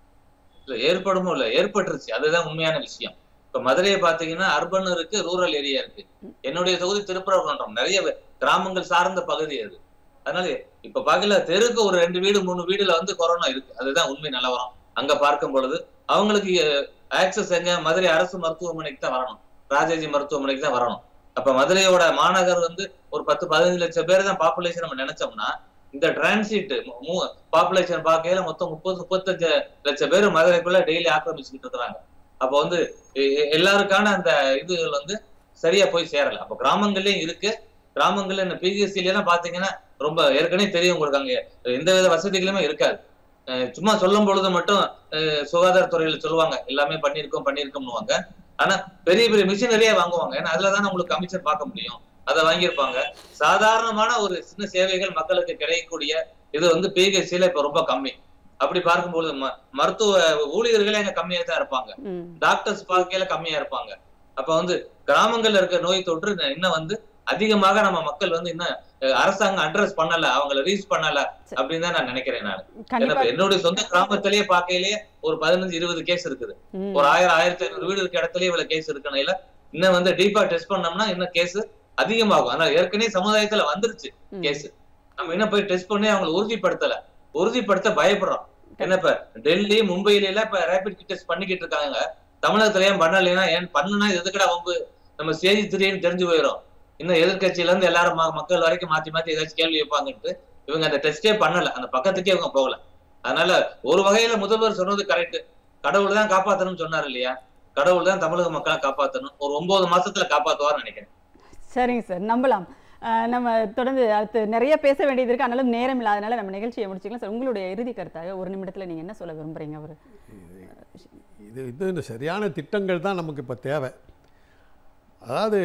இல்ல ஏற்படுமோ இல்ல ஏற்பட்டுருச்சு, அதுதான் உண்மையான விஷயம். இப்ப மதுரையை பாத்தீங்கன்னா அர்பன் இருக்கு, ரூரல் ஏரியா இருக்கு. என்னுடைய தொகுதி திருப்பரங்குன்றம், நிறைய கிராமங்கள் சார்ந்த பகுதி அது. அதனால இப்ப பாக்கல தெருக்கு ஒரு ரெண்டு வீடு மூணு வீடுல வந்து கொரோனா இருக்கு, அதுதான் உண்மை நிலவரம். அங்க பார்க்கும் பொழுது அவங்களுக்கு ஆக்சஸ் எங்க, மதுரை அரசு மருத்துவமனைக்கு தான் வரணும், ராஜாஜி மருத்துவமனைக்கு தான் வரணும். அப்ப மதுரையோட மாநகர் வந்து ஒரு பத்து பதினஞ்சு லட்சம் பேர் தான் பாப்புலேஷன் நம்ம நினைச்சோம்னா, இந்த டிரான்சிட் பாப்புலேஷன் பார்க்கையில மொத்தம் முப்பது முப்பத்தஞ்சு லட்சம் பேர் மதுரைக்குள்ள டெய்லி ஆக்கிரமிச்சுக்கிட்டு இருக்கிறாங்க. அப்ப வந்து எல்லாருக்கான அந்த இதுகள் வந்து சரியா போய் சேரல. அப்ப கிராமங்கள்லயும் இருக்கு, கிராமங்கள்ல இந்த பிஹெச்சில எல்லாம் பாத்தீங்கன்னா ரொம்ப ஏற்கனவே தெரியும் உங்களுக்கு, அங்க எந்த வித வசதிகளுமே இருக்காது. சும்மா சொல்லும் பொழுது மட்டும் சுகாதாரத்துறையில சொல்லுவாங்க எல்லாமே பண்ணிருக்கோம் பண்ணிருக்கோம்னுவாங்க. ஆனா பெரிய பெரிய மிஷினரியா வாங்குவாங்க, ஏன்னா அதுலதான் உங்களுக்கு கமிஷன் பார்க்க முடியும், அதை வாங்கியிருப்பாங்க. சாதாரணமான ஒரு சின்ன சேவைகள் மக்களுக்கு கிடைக்கக்கூடிய இது வந்து பிஹெச்சில இப்ப ரொம்ப கம்மி. அப்படி பார்க்கும்போது மருத்துவ ஊழியர்களே அங்க கம்மியா தான் இருப்பாங்க, டாக்டர்ஸ் பார்க்கையில கம்மியா இருப்பாங்க. அப்ப வந்து கிராமங்கள்ல இருக்க நோய் தொற்று இன்னும் வந்து அதிகமாக நம்ம மக்கள் வந்து இன்னும் அரசாங்கம் அட்ரஸ் பண்ணல, அவங்களை ரீச் பண்ணல அப்படின்னு தான் நான் நினைக்கிறேன். நான் என்னுடைய சொந்த கிராமத்திலேயே பார்க்கையிலேயே ஒரு பதினஞ்சு இருபது கேஸ் இருக்குது, ஒரு ஆயிரம் ஆயிரத்தி ஐநூறு வீடு இருக்க இடத்துலயே இவ்வளவு கேஸ் இருக்கணையில இன்னும் வந்து டீப்பா டெஸ்ட் பண்ணோம்னா இன்னும் கேஸ் அதிகமாகும். ஆனா ஏற்கனவே சமுதாயத்துல வந்துருச்சு கேஸ், நம்ம என்ன போய் டெஸ்ட் பண்ணி அவங்களை உறுதிப்படுத்தல, உறுதிப்படுத்த பயப்படுறோம். என்ன இப்ப டெல்லி மும்பையில எல்லாம் இப்ப ரேபிட் கிட் டெஸ்ட் பண்ணிக்கிட்டு இருக்காங்க. தமிழகத்துல ஏன் பண்ணலைன்னா ஏன் பண்ணுனா எதுக்கடா வம்பு, நம்ம செய்தி திடீர்னு தெரிஞ்சு போயிடும். இன்னும் எதிர்கட்சியில இருந்து எல்லாரும் மக்கள் வரைக்கும் மாத்தி மாத்தி ஏதாச்சும் கேள்வி வைப்பாங்கன்ட்டு இவங்க அந்த டெஸ்டே பண்ணல, அந்த பக்கத்துக்கே இவங்க போகல. அதனால ஒரு வகையில முதல்வர் சொன்னது கரெக்ட். கடவுள் தான் காப்பாத்தணும்னு சொன்னார் இல்லையா, கடவுள் தான் தமிழக மக்களை காப்பாற்றணும். ஒரு ஒன்பது மாசத்துல காப்பாத்துவார்னு நினைக்கிறேன். சரிங்க சார், நம்பலாம். நம்ம தொடர்ந்து அடுத்து நிறைய பேச வேண்டியது இருக்கு, ஆனாலும் நேரம் இல்லாதனால நம்ம நிகழ்ச்சியை முடிச்சுக்கலாம் சார். உங்களுடைய இறுதி கருத்தாக ஒரு நிமிடத்துல நீங்க என்ன சொல்ல விரும்புறீங்க? ஒரு இது இது இந்த சரியான திட்டங்கள் தான் நமக்கு இப்போ தேவை. அதாவது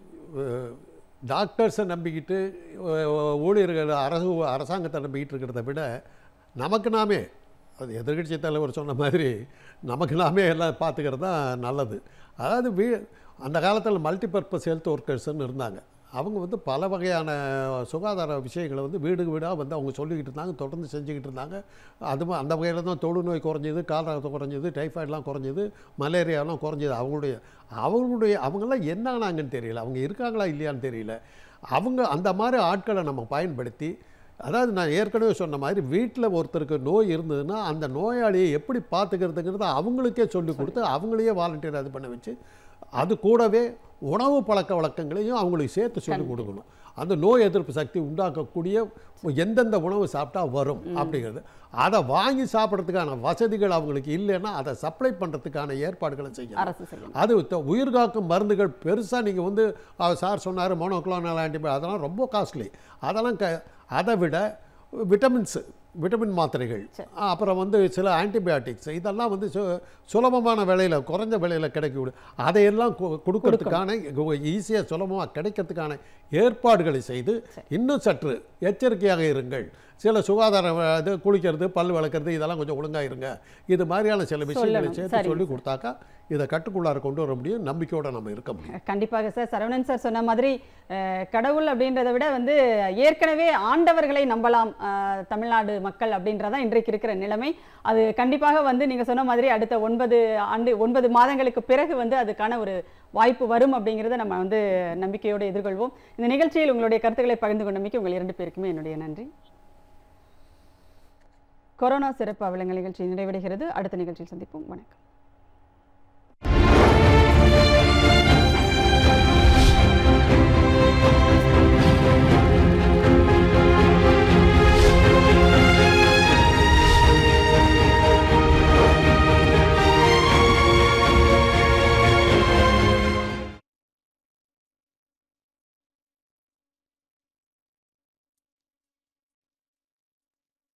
டாக்டர்ஸை நம்பிக்கிட்டு ஊழியர்கள் அரசு அரசாங்கத்தை நம்பிக்கிட்டு இருக்கிறத விட நமக்கு நாமே, அது எதிர்கட்சி தலைவர் சொன்ன மாதிரி நமக்கு நாமே எல்லாம் பார்த்துக்கிறது தான் நல்லது. அதாவது வீ அந்த காலத்தில் மல்டிபர்பஸ் ஹெல்த் ஒர்க்கர்ஸ்ன்னு இருந்தாங்க. அவங்க வந்து பல வகையான சுகாதார விஷயங்களை வந்து வீடு வீடாக வந்து அவங்க சொல்லிக்கிட்டு இருந்தாங்க, தொடர்ந்து செஞ்சுக்கிட்டு இருந்தாங்க. அதுவும் அந்த வகையில் தான் தொழுநோய் குறைஞ்சது, காலரா குறைஞ்சது, டைஃபாய்டெலாம் குறைஞ்சது, மலேரியாலாம் குறைஞ்சது. அவங்களுடைய அவங்களுடைய அவங்களாம் என்ன ஆனாங்கன்னு தெரியல, அவங்க இருக்காங்களா இல்லையான்னு தெரியல. அவங்க அந்த மாதிரி ஆட்களை நம்ம பயன்படுத்தி, அதாவது நான் ஏற்கனவே சொன்ன மாதிரி வீட்டில் ஒருத்தருக்கு நோய் இருந்ததுன்னா அந்த நோயாளியை எப்படி பார்த்துக்கிறதுங்கிறத அவங்களுக்கே சொல்லி கொடுத்து அவங்களையே வாலண்டியர் அது பண்ண வச்சு, அது கூடவே உணவு பழக்க வழக்கங்களையும் அவங்களுக்கு சேர்த்து சொல்லிக் கொடுக்கணும். அந்த நோய் எதிர்ப்பு சக்தி உண்டாக்கக்கூடிய எந்தெந்த உணவு சாப்பிட்டா வரும் அப்படிங்கிறது, அதை வாங்கி சாப்பிட்றதுக்கான வசதிகள் அவங்களுக்கு இல்லைன்னா அதை சப்ளை பண்ணுறதுக்கான ஏற்பாடுகளை செய்யணும். அது உயிர்காக்கும் மருந்துகள் பெருசாக நீங்கள் வந்து சார் சொன்னார் மோனோக்ளோனல் ஆன்டிபயோட்டிக், அதெல்லாம் ரொம்ப காஸ்ட்லி. அதெல்லாம் க அதை விட விட்டமின்ஸு விட்டமின் மாத்திரைகள், அப்புறம் வந்து சில ஆன்டிபயோட்டிக்ஸ், இதெல்லாம் வந்து சுலபமான விலையில் குறைஞ்ச விலையில் கிடைக்கக்கூடிய அதையெல்லாம் கொடுக்கறதுக்கான ஈஸியாக சுலபமாக கிடைக்கிறதுக்கான ஏற்பாடுகளை செய்து இன்னும் சற்று எச்சரிக்கையாக இருங்கள். சில சுகாதார இது குளிக்கிறது, பல் வளர்க்குறது, இதெல்லாம் கொஞ்சம் ஒழுங்காக இருங்க. இது மாதிரியான சில விஷயங்களை சேர்த்து சொல்லி கொடுத்தாக்கா இதை கட்டுக்குள்ளார கொண்டு வர முடியும், நம்பிக்கையோடு நம்ம இருக்க முடியும். கண்டிப்பாக சார். சரவணன் சார் சொன்ன மாதிரி கடவுள் அப்படின்றத விட வந்து ஏற்கனவே ஆண்டவர்களை நம்பலாம் தமிழ்நாடு மக்கள் அப்படின்றதான் இன்றைக்கு இருக்கிற நிலைமை. அது கண்டிப்பாக வந்து நீங்கள் சொன்ன மாதிரி அடுத்த ஒன்பது ஆண்டு ஒன்பது மாதங்களுக்கு பிறகு வந்து அதுக்கான ஒரு வாய்ப்பு வரும் அப்படிங்கிறத நம்ம வந்து நம்பிக்கையோடு எதிர்கொள்வோம். இந்த நிகழ்ச்சியில் உங்களுடைய கருத்துக்களை பகிர்ந்து கொண்டமைக்கு உங்கள் இரண்டு பேருக்குமே என்னுடைய நன்றி. கொரோனா சிறப்பு அவலங்கள் நிகழ்ச்சி நிறைவடைகிறது. அடுத்த நிகழ்ச்சியில் சந்திப்போம். வணக்கம்.